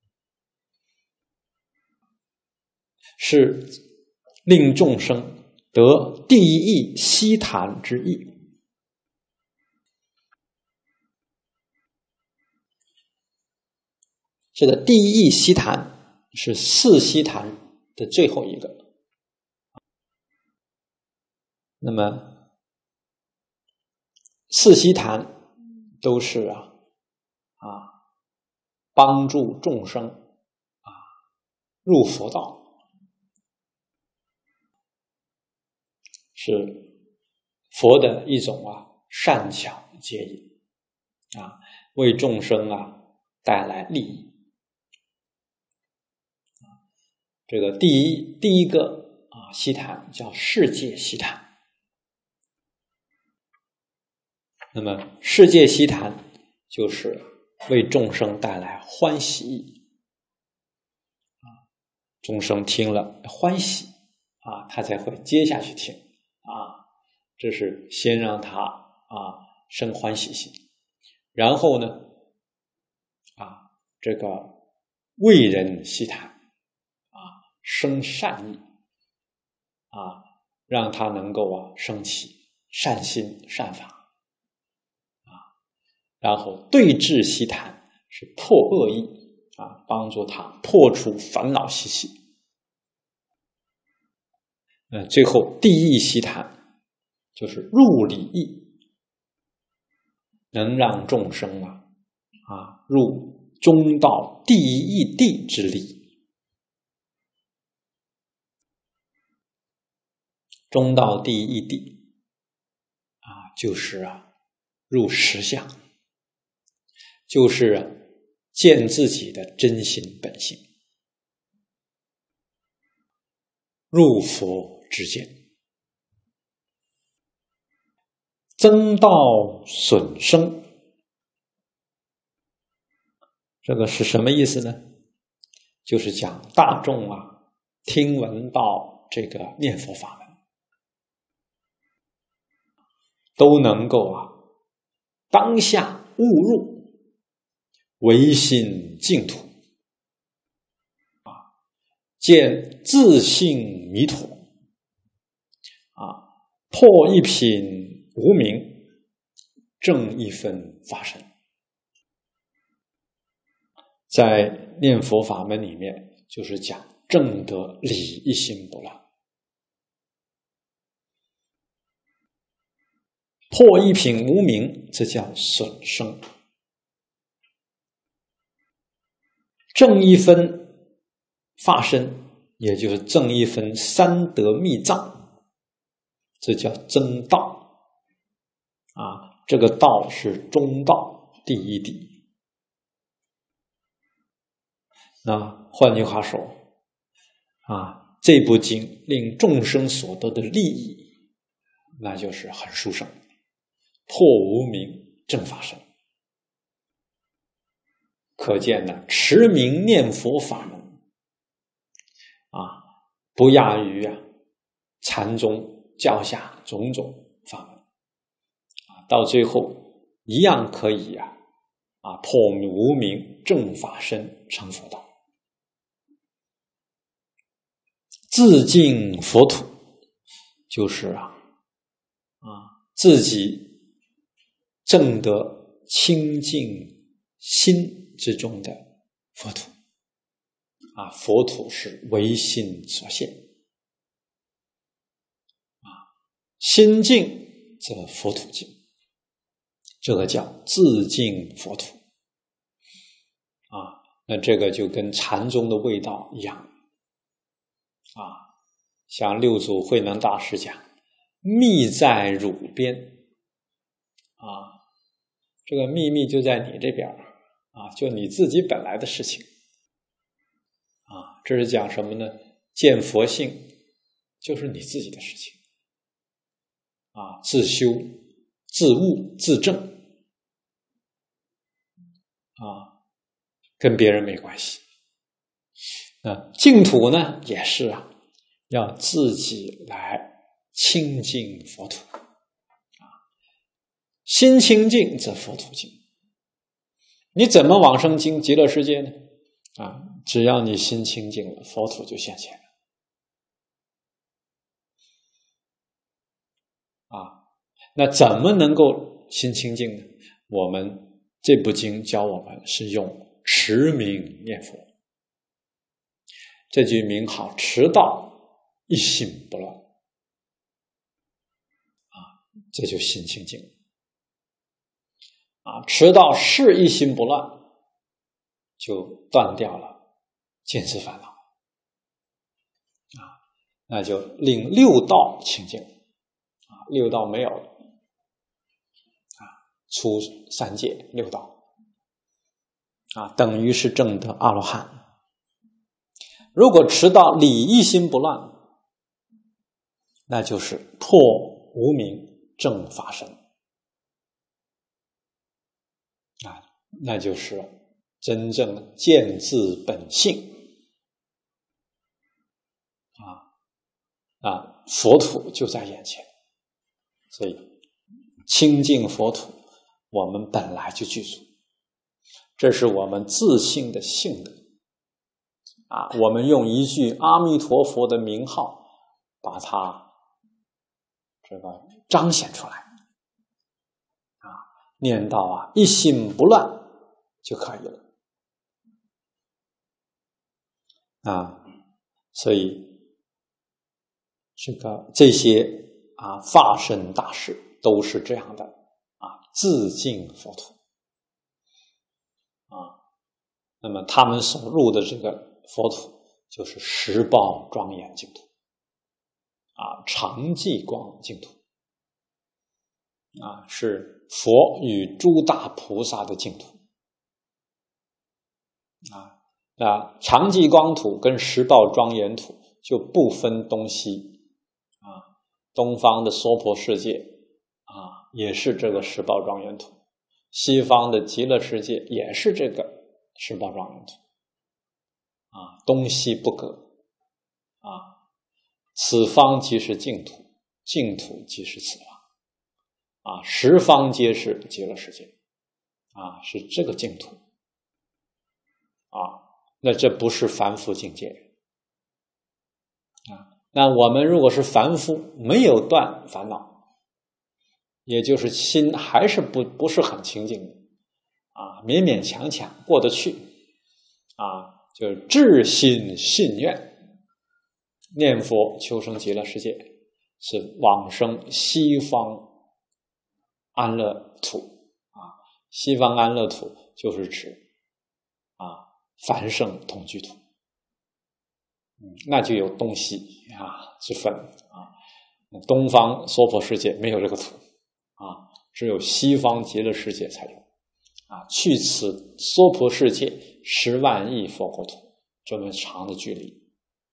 是令众生得第一悉檀之意。这个第一悉檀是四悉檀的最后一个。那么四悉檀都是帮助众生入佛道，是佛的一种善巧接引为众生带来利益。这个第一个悉檀叫世界悉檀。那么世界悉檀就是为众生带来欢喜众生听了欢喜他才会接下去听这是先让他生欢喜心，然后呢这个为人悉檀生善意让他能够升起善心善法然后对治悉檀是破恶意帮助他破除烦恼习气。最后第一悉檀就是入理义，能让众生入中道第一义谛之理。中道第一义谛就是入实相，就是见自己的真心本性，入佛之见，增道损生。这个是什么意思呢？就是讲大众听闻到这个念佛法门，都能够当下悟入唯心净土见自性弥陀破一品无明，正一分法身。在念佛法门里面就是讲正得理一心不乱，破一品无明，这叫损生。正一分法身，也就是正一分三德密藏，这叫真道这个道是中道第一谛。那换句话说这部经令众生所得的利益，那就是很殊胜，破无明正法身。可见呢，持名念佛法门不亚于禅宗教下种种法门到最后一样可以破无明正法身成佛道。自净佛土，就是自己证得清净心之中的佛土佛土是唯心所现心净则佛土净，这个叫自净佛土那这个就跟禅宗的味道一样像六祖慧能大师讲密在汝边这个秘密就在你这边啊，就你自己本来的事情啊。这是讲什么呢？见佛性就是你自己的事情啊，自修、自悟、自证啊，跟别人没关系。净土呢也是啊，要自己来清净佛土啊，心清净则佛土净。你怎么往生极乐世界呢？啊，只要你心清净了，佛土就现前了。啊，那怎么能够心清净呢？我们这部经教我们是用持名念佛，这句名号持到一心不乱啊，这就心清净啊，持到是一心不乱，就断掉了见思烦恼啊，那就令六道清净啊，六道没有了啊，出三界六道啊，等于是证得阿罗汉。如果持到理一心不乱，那就是破无明正法身啊，那就是真正见自本性啊，佛土就在眼前。所以清净佛土我们本来就具足，这是我们自性的性德啊，我们用一句阿弥陀佛的名号把它这个彰显出来啊，念到啊一心不乱就可以了啊。所以这些啊法身大士都是这样的啊，自净佛土啊。那么他们所入的这个佛土就是十报庄严净土啊，常寂光净土啊，是佛与诸大菩萨的净土啊。那常寂光土跟十报庄严土就不分东西啊，东方的娑婆世界啊，也是这个十报庄严土，西方的极乐世界也是这个十报庄严土啊，东西不隔啊，此方即是净土，净土即是此方啊，十方皆是极乐世界啊，是这个净土啊。那这不是凡夫境界啊。那我们如果是凡夫，没有断烦恼，也就是心还是不是很清净的啊，勉勉强强过得去啊，就是至心信愿念佛求生极乐世界，是往生西方安乐土啊。西方安乐土就是指啊凡圣同居土，那就有东西啊之分啊。东方娑婆世界没有这个土啊，只有西方极乐世界才有啊。去此娑婆世界10万亿佛国土这么长的距离，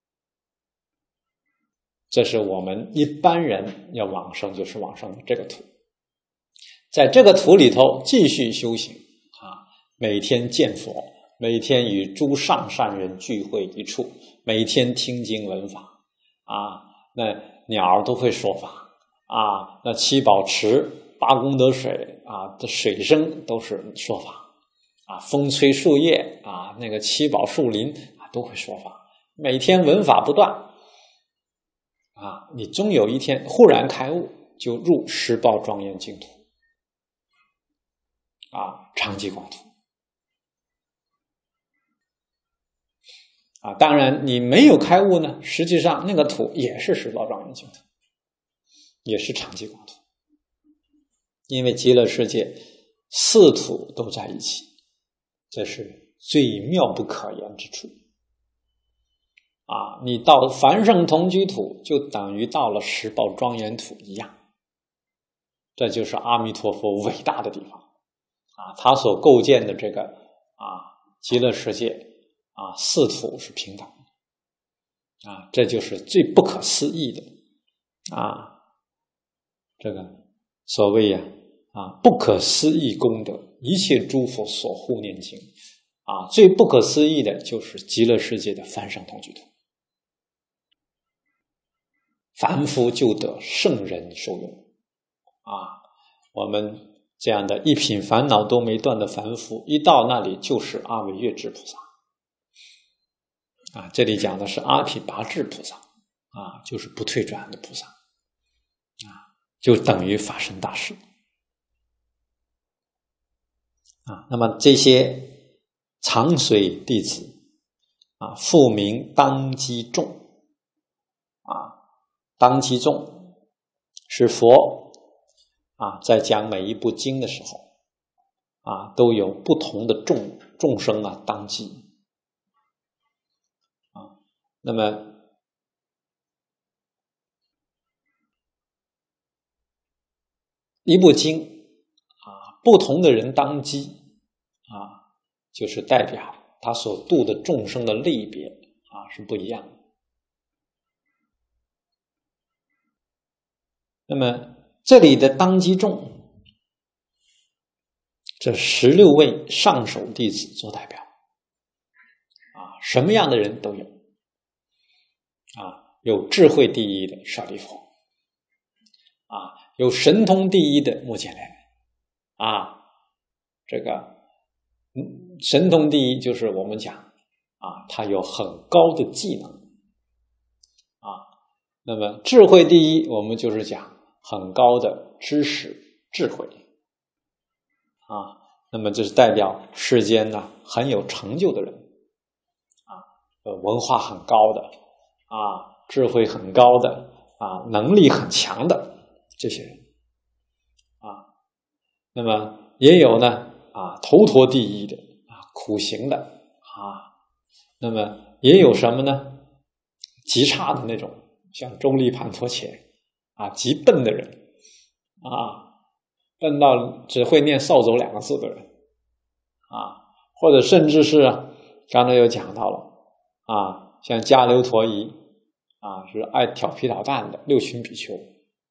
这是我们一般人要往生，就是往生这个土，在这个土里头继续修行啊，每天见佛，每天与诸上善人聚会一处，每天听经闻法啊，那鸟都会说法啊，那七宝池8功德水啊的水声都是说法啊，风吹树叶啊，那个七宝树林啊都会说法，每天闻法不断啊，你终有一天忽然开悟，就入十报庄严净土啊，常寂光土啊。当然你没有开悟呢，实际上那个土也是十报庄严净土，也是常寂光土，因为极乐世界4土都在一起，这是最妙不可言之处啊。你到凡圣同居土就等于到了十报庄严土一样，这就是阿弥陀佛伟大的地方啊。他所构建的这个极乐世界四土是平等这就是最不可思议的这个所谓不可思议功德，一切诸佛所护念经最不可思议的就是极乐世界的梵声同居土，凡夫就得圣人受用我们这样的一品烦恼都没断的凡夫，一到那里就是阿惟越致菩萨这里讲的是阿毗跋致菩萨就是不退转的菩萨就等于法身大士那么这些常随弟子复名当机众当机众是佛在讲每一部经的时候都有不同的众生当机那么一部经不同的人当机就是代表他所度的众生的类别是不一样的。那么这里的当机众，这16位上首弟子做代表什么样的人都有有智慧第一的舍利弗有神通第一的目犍连这个神通第一就是我们讲他有很高的技能那么智慧第一我们就是讲很高的知识智慧那么这是代表世间很有成就的人文化很高的智慧很高的能力很强的这些人那么也有呢头陀第一的苦行的那么也有什么呢极差的那种，像周利盘陀伽极笨的人笨到只会念扫帚2个字的人或者甚至是刚才有讲到了像迦留陀夷是爱调皮捣蛋的六群比丘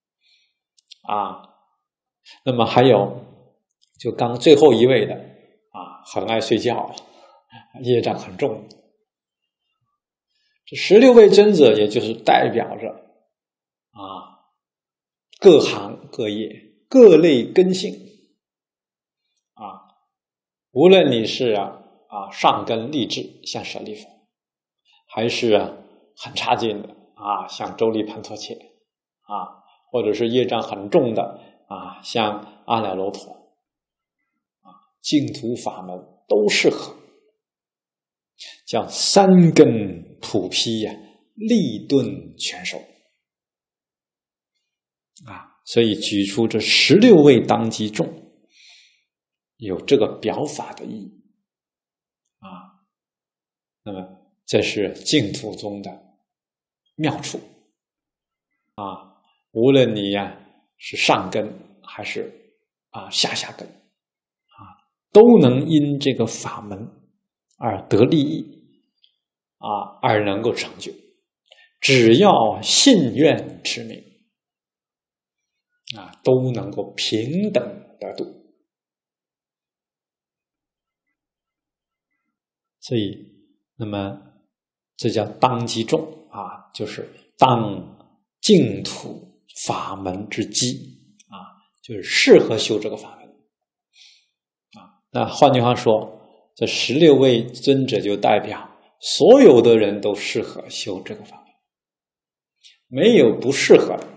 那么还有就刚最后一位的很爱睡觉业障很重这16位尊者也就是代表着各行各业各类根性无论你是上根立志像舍利弗，还是很差劲的像周利盘陀伽或者是业障很重的像阿耨罗陀净土法门都适合，叫三根普披利钝全收所以举出这16位当机众有这个表法的意义那么这是净土宗的妙处无论你是上根还是下根都能因这个法门而得利益而能够成就，只要信愿持名都能够平等得度。所以那么这叫当机众就是当净土法门之机就是适合修这个法门那换句话说，这16位尊者就代表所有的人都适合修这个法门，没有不适合的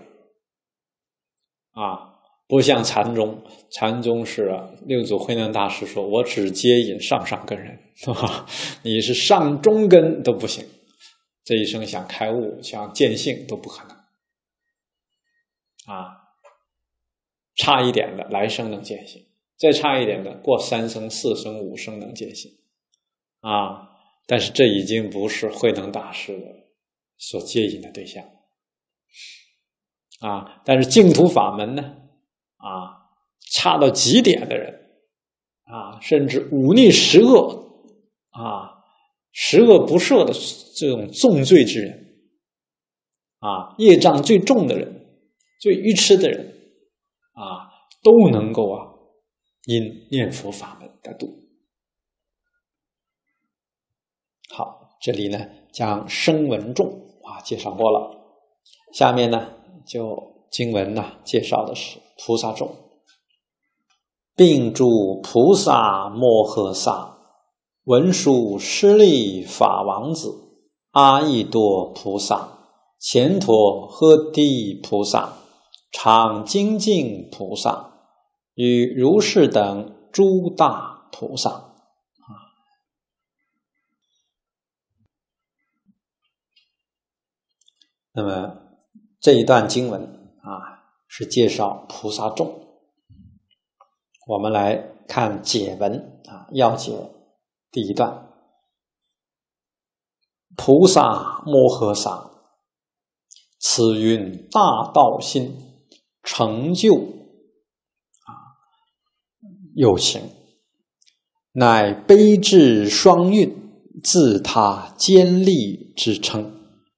不像禅宗，禅宗是六祖慧能大师说我只接引上根人你是上中根都不行，这一生想开悟想见性都不可能差一点的来生能见性，再差一点的过3生4生5生能见性但是这已经不是慧能大师所接引的对象但是净土法门呢差到极点的人甚至忤逆10恶十恶不赦的这种重罪之人，业障最重的人，最愚痴的人，都能够因念佛法门得度。好，这里呢将声闻众介绍过了，下面呢就经文呢介绍的是菩萨众，并诸菩萨摩诃萨、文殊师利法王子、阿逸多菩萨、乾陀诃帝菩萨、常精进菩萨与如是等诸大菩萨。那么这一段经文是介绍菩萨众。我们来看解文要解第一段。菩萨摩诃萨，此云大道心，成就有情，乃悲智双运，自他坚立之称。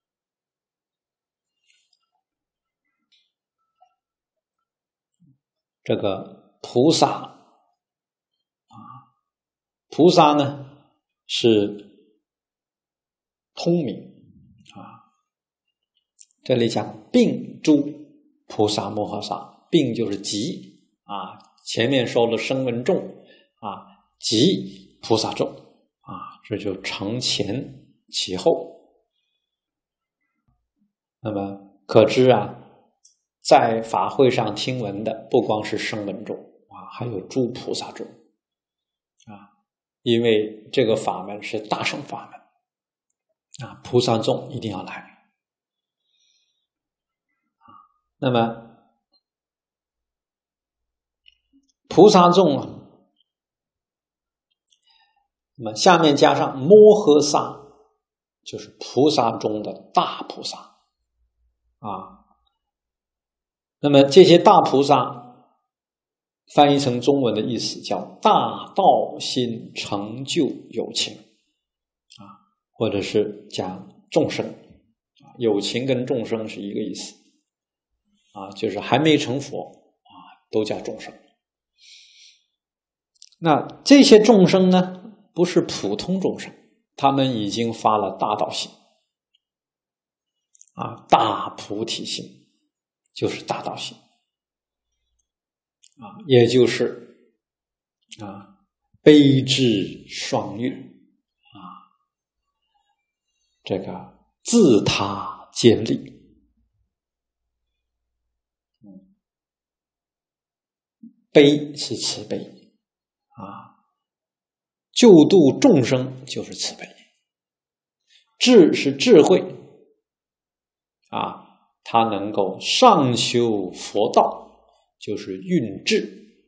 这个菩萨菩萨呢是通明这里讲并诸菩萨摩诃萨，并就是集前面说了声闻众集菩萨众这就承前启后。那么可知在法会上听闻的不光是声闻众还有诸菩萨众因为这个法门是大乘法门菩萨众一定要来。那么菩萨众那么下面加上摩诃萨，就是菩萨中的大菩萨那么这些大菩萨翻译成中文的意思叫大道心成就有情或者是讲众生有情跟众生是一个意思就是还没成佛都叫众生。那这些众生呢不是普通众生，他们已经发了大道心大菩提心，就是大道心也就是悲智双运这个自他坚立。悲是慈悲救度众生就是慈悲。智是智慧他能够上修佛道，就是运智。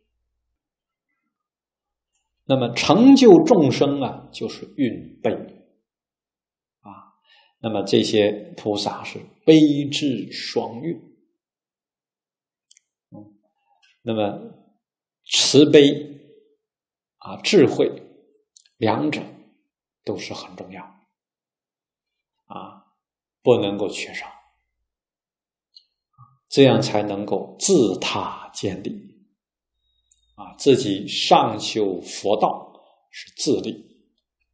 那么成就众生就是运悲那么这些菩萨是悲智双运那么慈悲智慧两者都是很重要不能够缺少，这样才能够自他坚立自己上修佛道是自立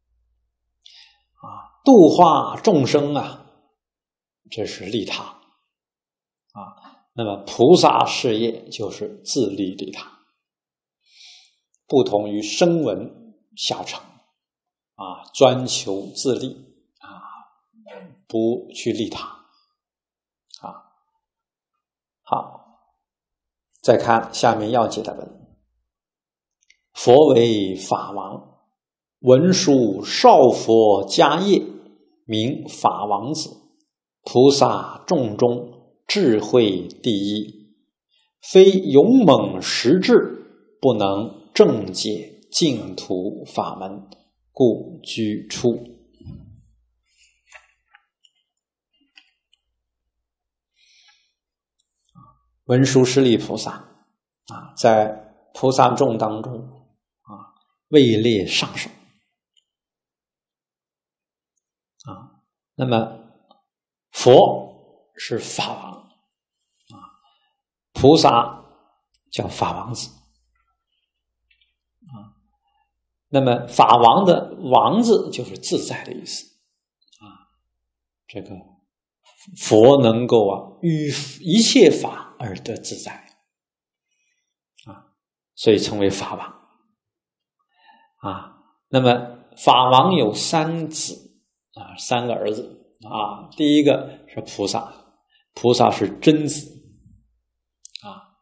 度化众生这是利他那么菩萨事业就是自利利他，不同于声闻下乘专求自利不去利他好，再看下面要解的文。佛为法王，文殊少佛迦叶，名法王子，菩萨众中智慧第一，非勇猛实智，不能正解净土法门，故居出。文殊师利菩萨在菩萨众当中位列上首那么佛是法王啊，菩萨叫法王子啊。那么法王的王字就是自在的意思啊。这个佛能够于一切法而得自在啊，所以称为法王啊。那么法王有三子啊，3个儿子啊。第一个是菩萨，菩萨是真子啊，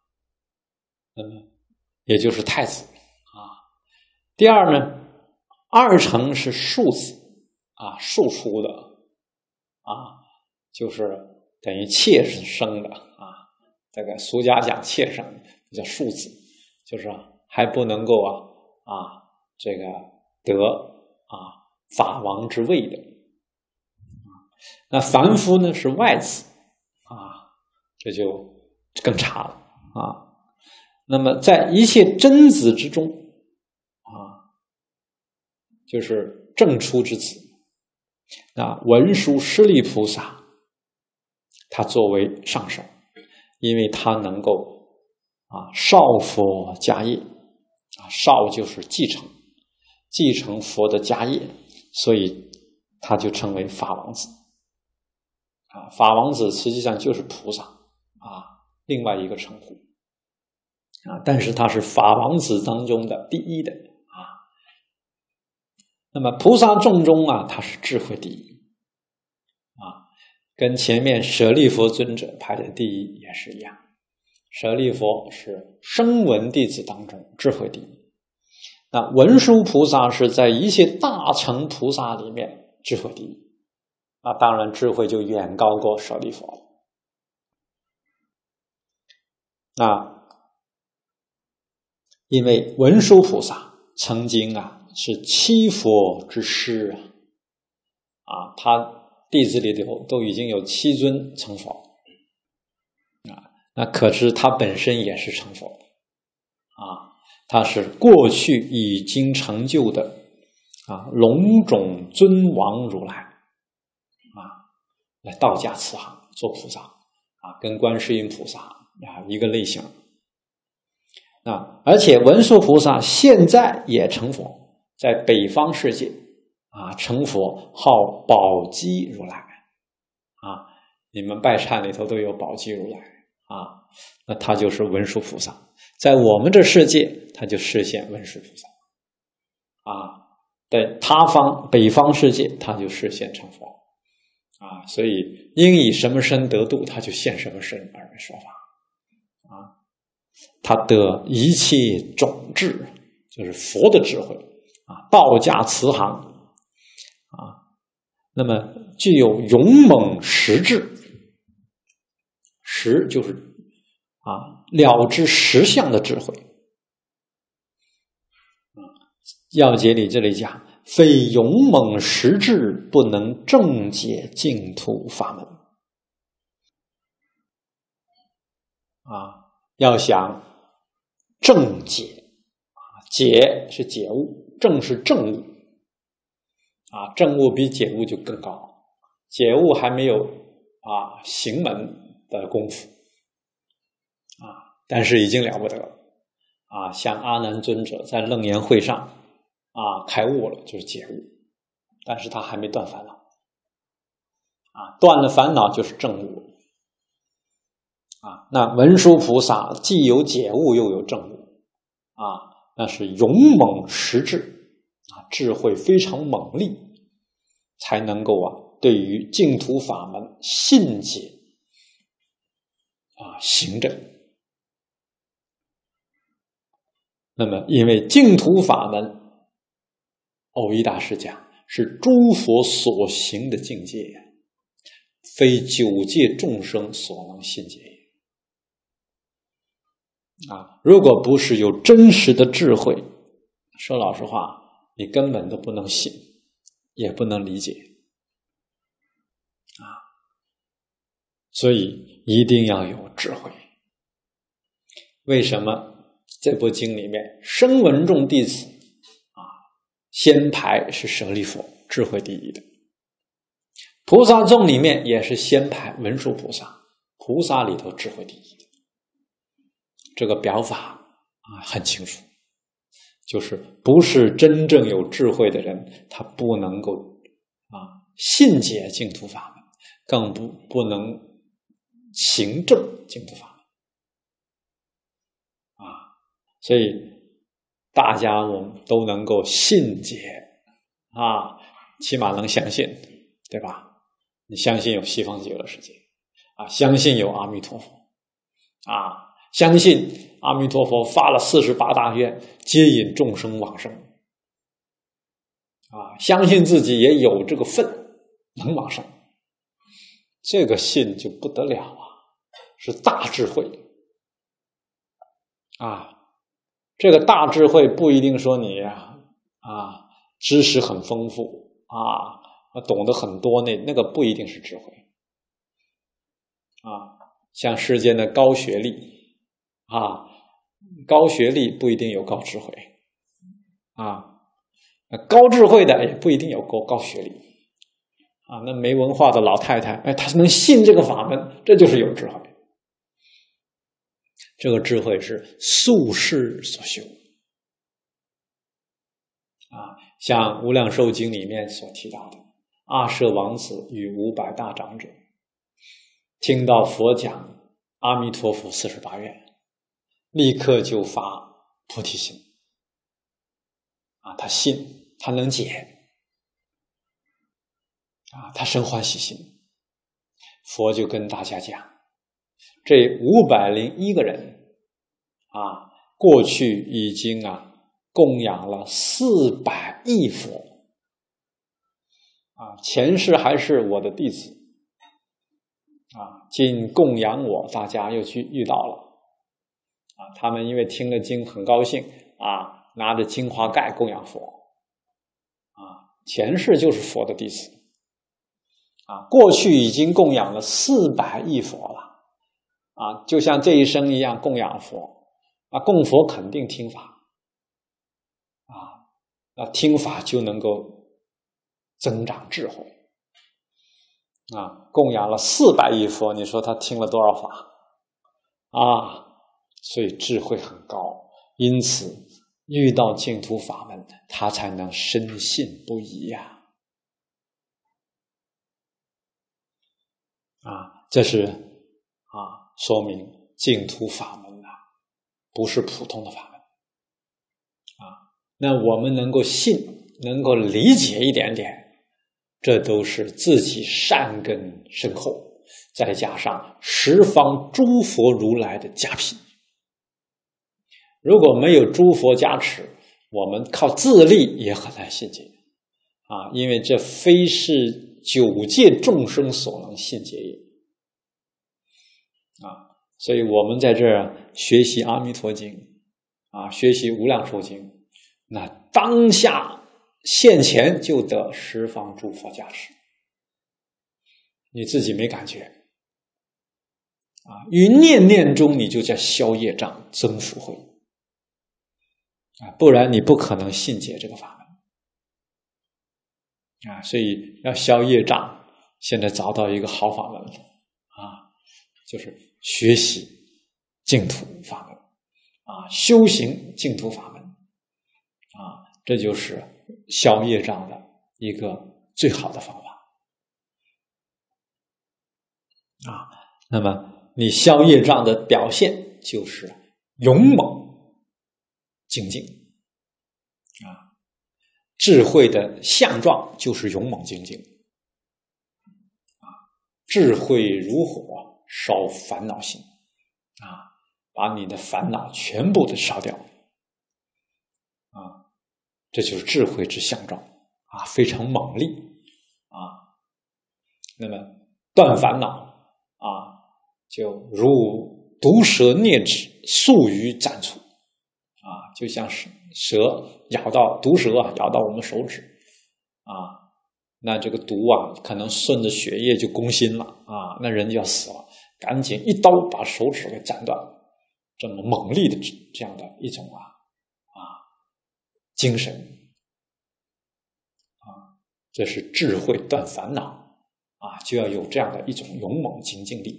也就是太子啊。第二呢，二乘是庶子啊，庶出的啊，就是等于妾是生的啊。这个俗家讲妾生叫庶子，就是还不能够这个得法王之位的。那凡夫呢是外子啊，这就更差了啊。那么在一切真子之中啊，就是正出之子，那文殊师利菩萨他作为上首，因为他能够少佛家业啊，少就是继承佛的家业，所以他就称为法王子啊。法王子实际上就是菩萨另外一个称呼但是他是法王子当中的第一的那么菩萨众中他是智慧第一跟前面舍利弗尊者排的第一也是一样。舍利弗是声闻弟子当中智慧第一，那文殊菩萨是在一切大乘菩萨里面智慧第一，那当然智慧就远高过舍利弗了。因为文殊菩萨曾经是7佛之师他弟子里头都已经有7尊成佛那可是他本身也是成佛他是过去已经成就的龙种尊王如来来道驾慈航做菩萨跟观世音菩萨一个类型而且文殊菩萨现在也成佛，在北方世界成佛号宝积如来你们拜忏里头都有宝积如来那他就是文殊菩萨，在我们这世界他就实现文殊菩萨在他方北方世界他就实现成佛所以应以什么身得度，他就现什么身而说法他得一切种智，就是佛的智慧道驾慈航那么具有勇猛实智，实就是了知实相的智慧要解里这里讲，非勇猛实智不能正解净土法门要想正解解是解悟，正是正悟正悟比解悟就更高，解悟还没有行门的功夫但是已经了不得了像阿难尊者在楞严会上开悟了，就是解悟，但是他还没断烦恼断了烦恼就是正悟那文殊菩萨既有解悟又有正悟那是勇猛实智智慧非常猛力，才能够对于净土法门信解行证。那么因为净土法门藕益大师讲是诸佛所行的境界，非9界众生所能信解如果不是有真实的智慧，说老实话你根本都不能信，也不能理解所以一定要有智慧。为什么这部经里面声闻众弟子先排是舍利弗，智慧第一的， 菩萨众里面也是先排文殊菩萨，菩萨里头智慧第一的，这个表法很清楚，就是不是真正有智慧的人，他不能够信解净土法门，更不能行证净土法门所以大家我们都能够信解起码能相信，对吧？你相信有西方极乐世界相信有阿弥陀佛相信阿弥陀佛发了48大愿，接引众生往生相信自己也有这个份能往生，这个信就不得了是大智慧这个大智慧不一定说你知识很丰富懂得很多，那个不一定是智慧像世间的高学历高学历不一定有高智慧高智慧的也不一定有高学历那没文化的老太太她能信这个法门，这就是有智慧。这个智慧是宿世所修像《无量寿经》里面所提到的，阿舍王子与500大长者听到佛讲阿弥陀佛48愿，立刻就发菩提心他信，他能解他生欢喜心。佛就跟大家讲，这501个人过去已经供养了400亿佛前世还是我的弟子今供养我，大家又去遇到了他们因为听了经很高兴拿着金华盖供养佛前世就是佛的弟子过去已经供养了400亿佛了就像这一生一样供养佛供佛肯定听法那听法就能够增长智慧供养了400亿佛，你说他听了多少法所以智慧很高，因此遇到净土法门他才能深信不疑这是说明净土法门不是普通的法门那我们能够信，能够理解一点点，这都是自己善根深厚，再加上十方诸佛如来的加庇。如果没有诸佛加持，我们靠自力也很难信解因为这非是9界众生所能信解也所以我们在这儿学习阿弥陀经学习无量寿经，那当下现前就得十方诸佛加持，你自己没感觉于念念中你就叫消业障增福慧不然你不可能信解这个法门所以要消业障，现在找到一个好法门就是学习净土法门修行净土法门这就是消业障的一个最好的方法那么你消业障的表现就是勇猛精进智慧的相状就是勇猛精进智慧如火烧烦恼心把你的烦恼全部的烧掉这就是智慧之相状非常猛力那么断烦恼就如毒蛇啮齿，速于斩除就像蛇咬到毒蛇咬到我们手指那这个毒可能顺着血液就攻心了那人就要死了，赶紧一刀把手指给斩断，这么猛力的这样的一种精神这是智慧断烦恼啊，就要有这样的一种勇猛精进力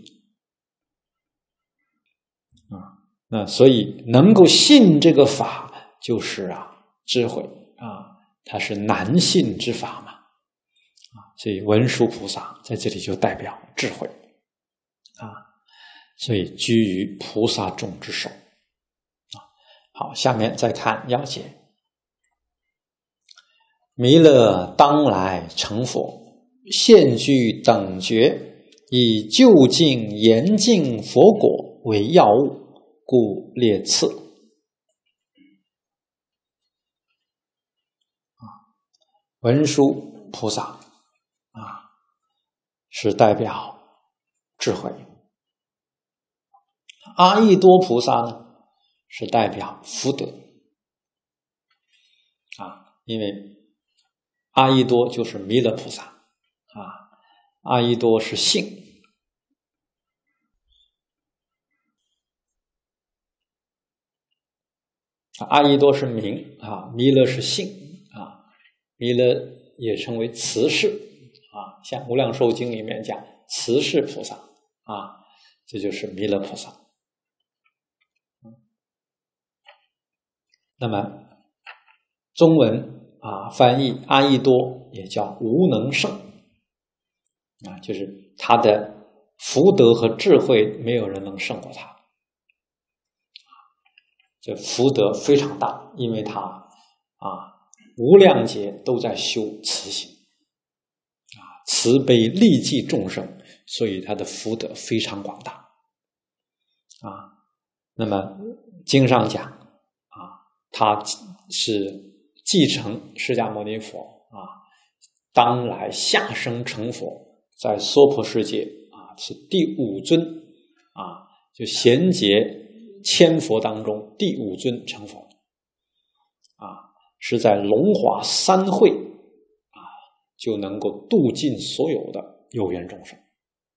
啊。那所以能够信这个法，就是智慧啊，它是难信之法嘛啊。所以文殊菩萨在这里就代表智慧啊，所以居于菩萨众之首啊。好，下面再看要解。弥勒当来成佛，现具等觉，以究竟严净佛果为要务，故列次。文殊菩萨是代表智慧，阿逸多菩萨呢是代表福德因为阿逸多就是弥勒菩萨阿逸多是性，阿逸多是名弥勒是性弥勒也称为慈氏像《无量寿经》里面讲慈氏菩萨这就是弥勒菩萨。那么中文翻译阿逸多也叫无能胜就是他的福德和智慧没有人能胜过他，这福德非常大，因为他无量劫都在修慈行慈悲利济众生，所以他的福德非常广大那么经上讲他是继承释迦牟尼佛当来下生成佛，在娑婆世界是第5尊就贤劫千佛当中第5尊成佛是在龙华三会就能够度尽所有的有缘众生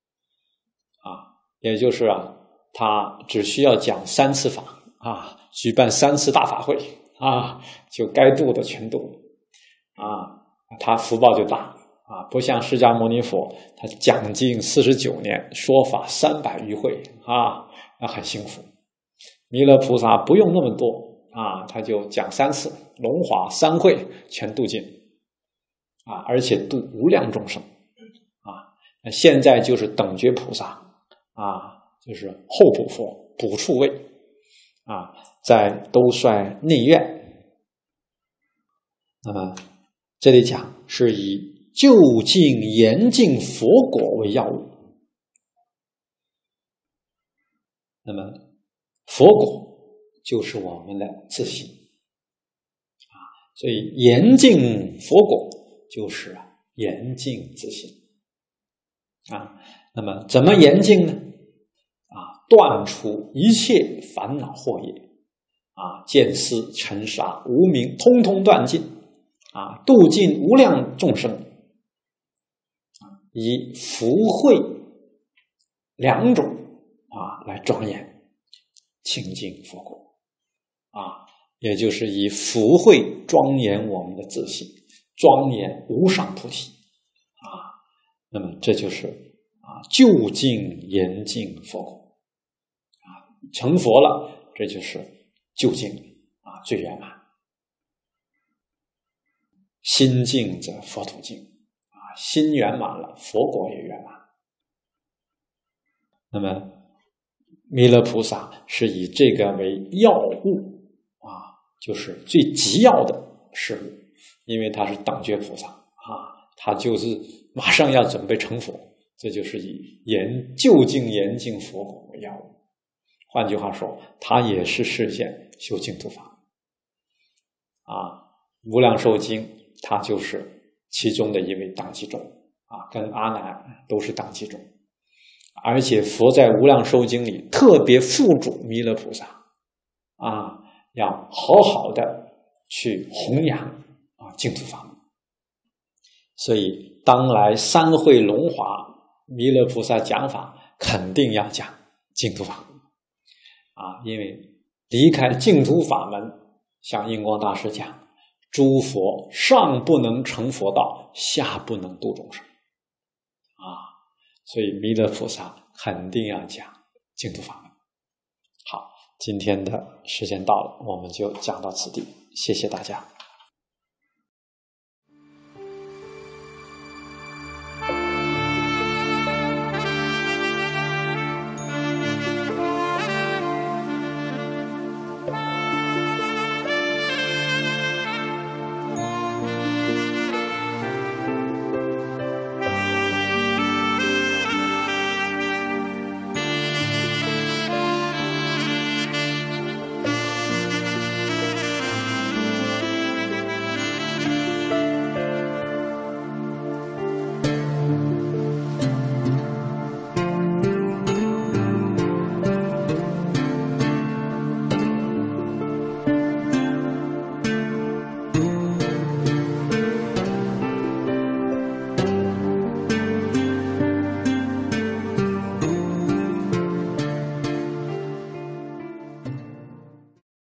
也就是他只需要讲3次法举办3次大法会就该度的全度他福报就大不像释迦牟尼佛，他讲经49年，说法300余会那很幸福。弥勒菩萨不用那么多他就讲3次，龙华三会全度尽而且度无量众生现在就是等觉菩萨就是后补佛补处位在兜率内院。那么这里讲是以究竟严净佛果为要务。那么佛果就是我们的自信所以严净佛果就是严净自信那么怎么严净呢断除一切烦恼惑业见思尘沙无明通通断尽度尽无量众生以福慧2种来庄严清净佛果也就是以福慧庄严我们的自信，庄严无上菩提那么这就是究竟严净佛果成佛了，这就是究竟最圆满。心净则佛土净心圆满了，佛果也圆满。那么弥勒菩萨是以这个为要务就是最急要的事物，因为他是等觉菩萨他就是马上要准备成佛，这就是以究竟严净佛果为要务。换句话说，他也是示现修净土法无量寿经他就是其中的一位当机众跟阿难都是当机众，而且佛在无量寿经里特别附嘱弥勒菩萨要好好的去弘扬净土法门。所以当来三会龙华弥勒菩萨讲法肯定要讲净土法门因为离开净土法门，像印光大师讲，诸佛上不能成佛道，下不能度众生所以弥勒菩萨肯定要讲净土法门。好，今天的时间到了，我们就讲到此地，谢谢大家。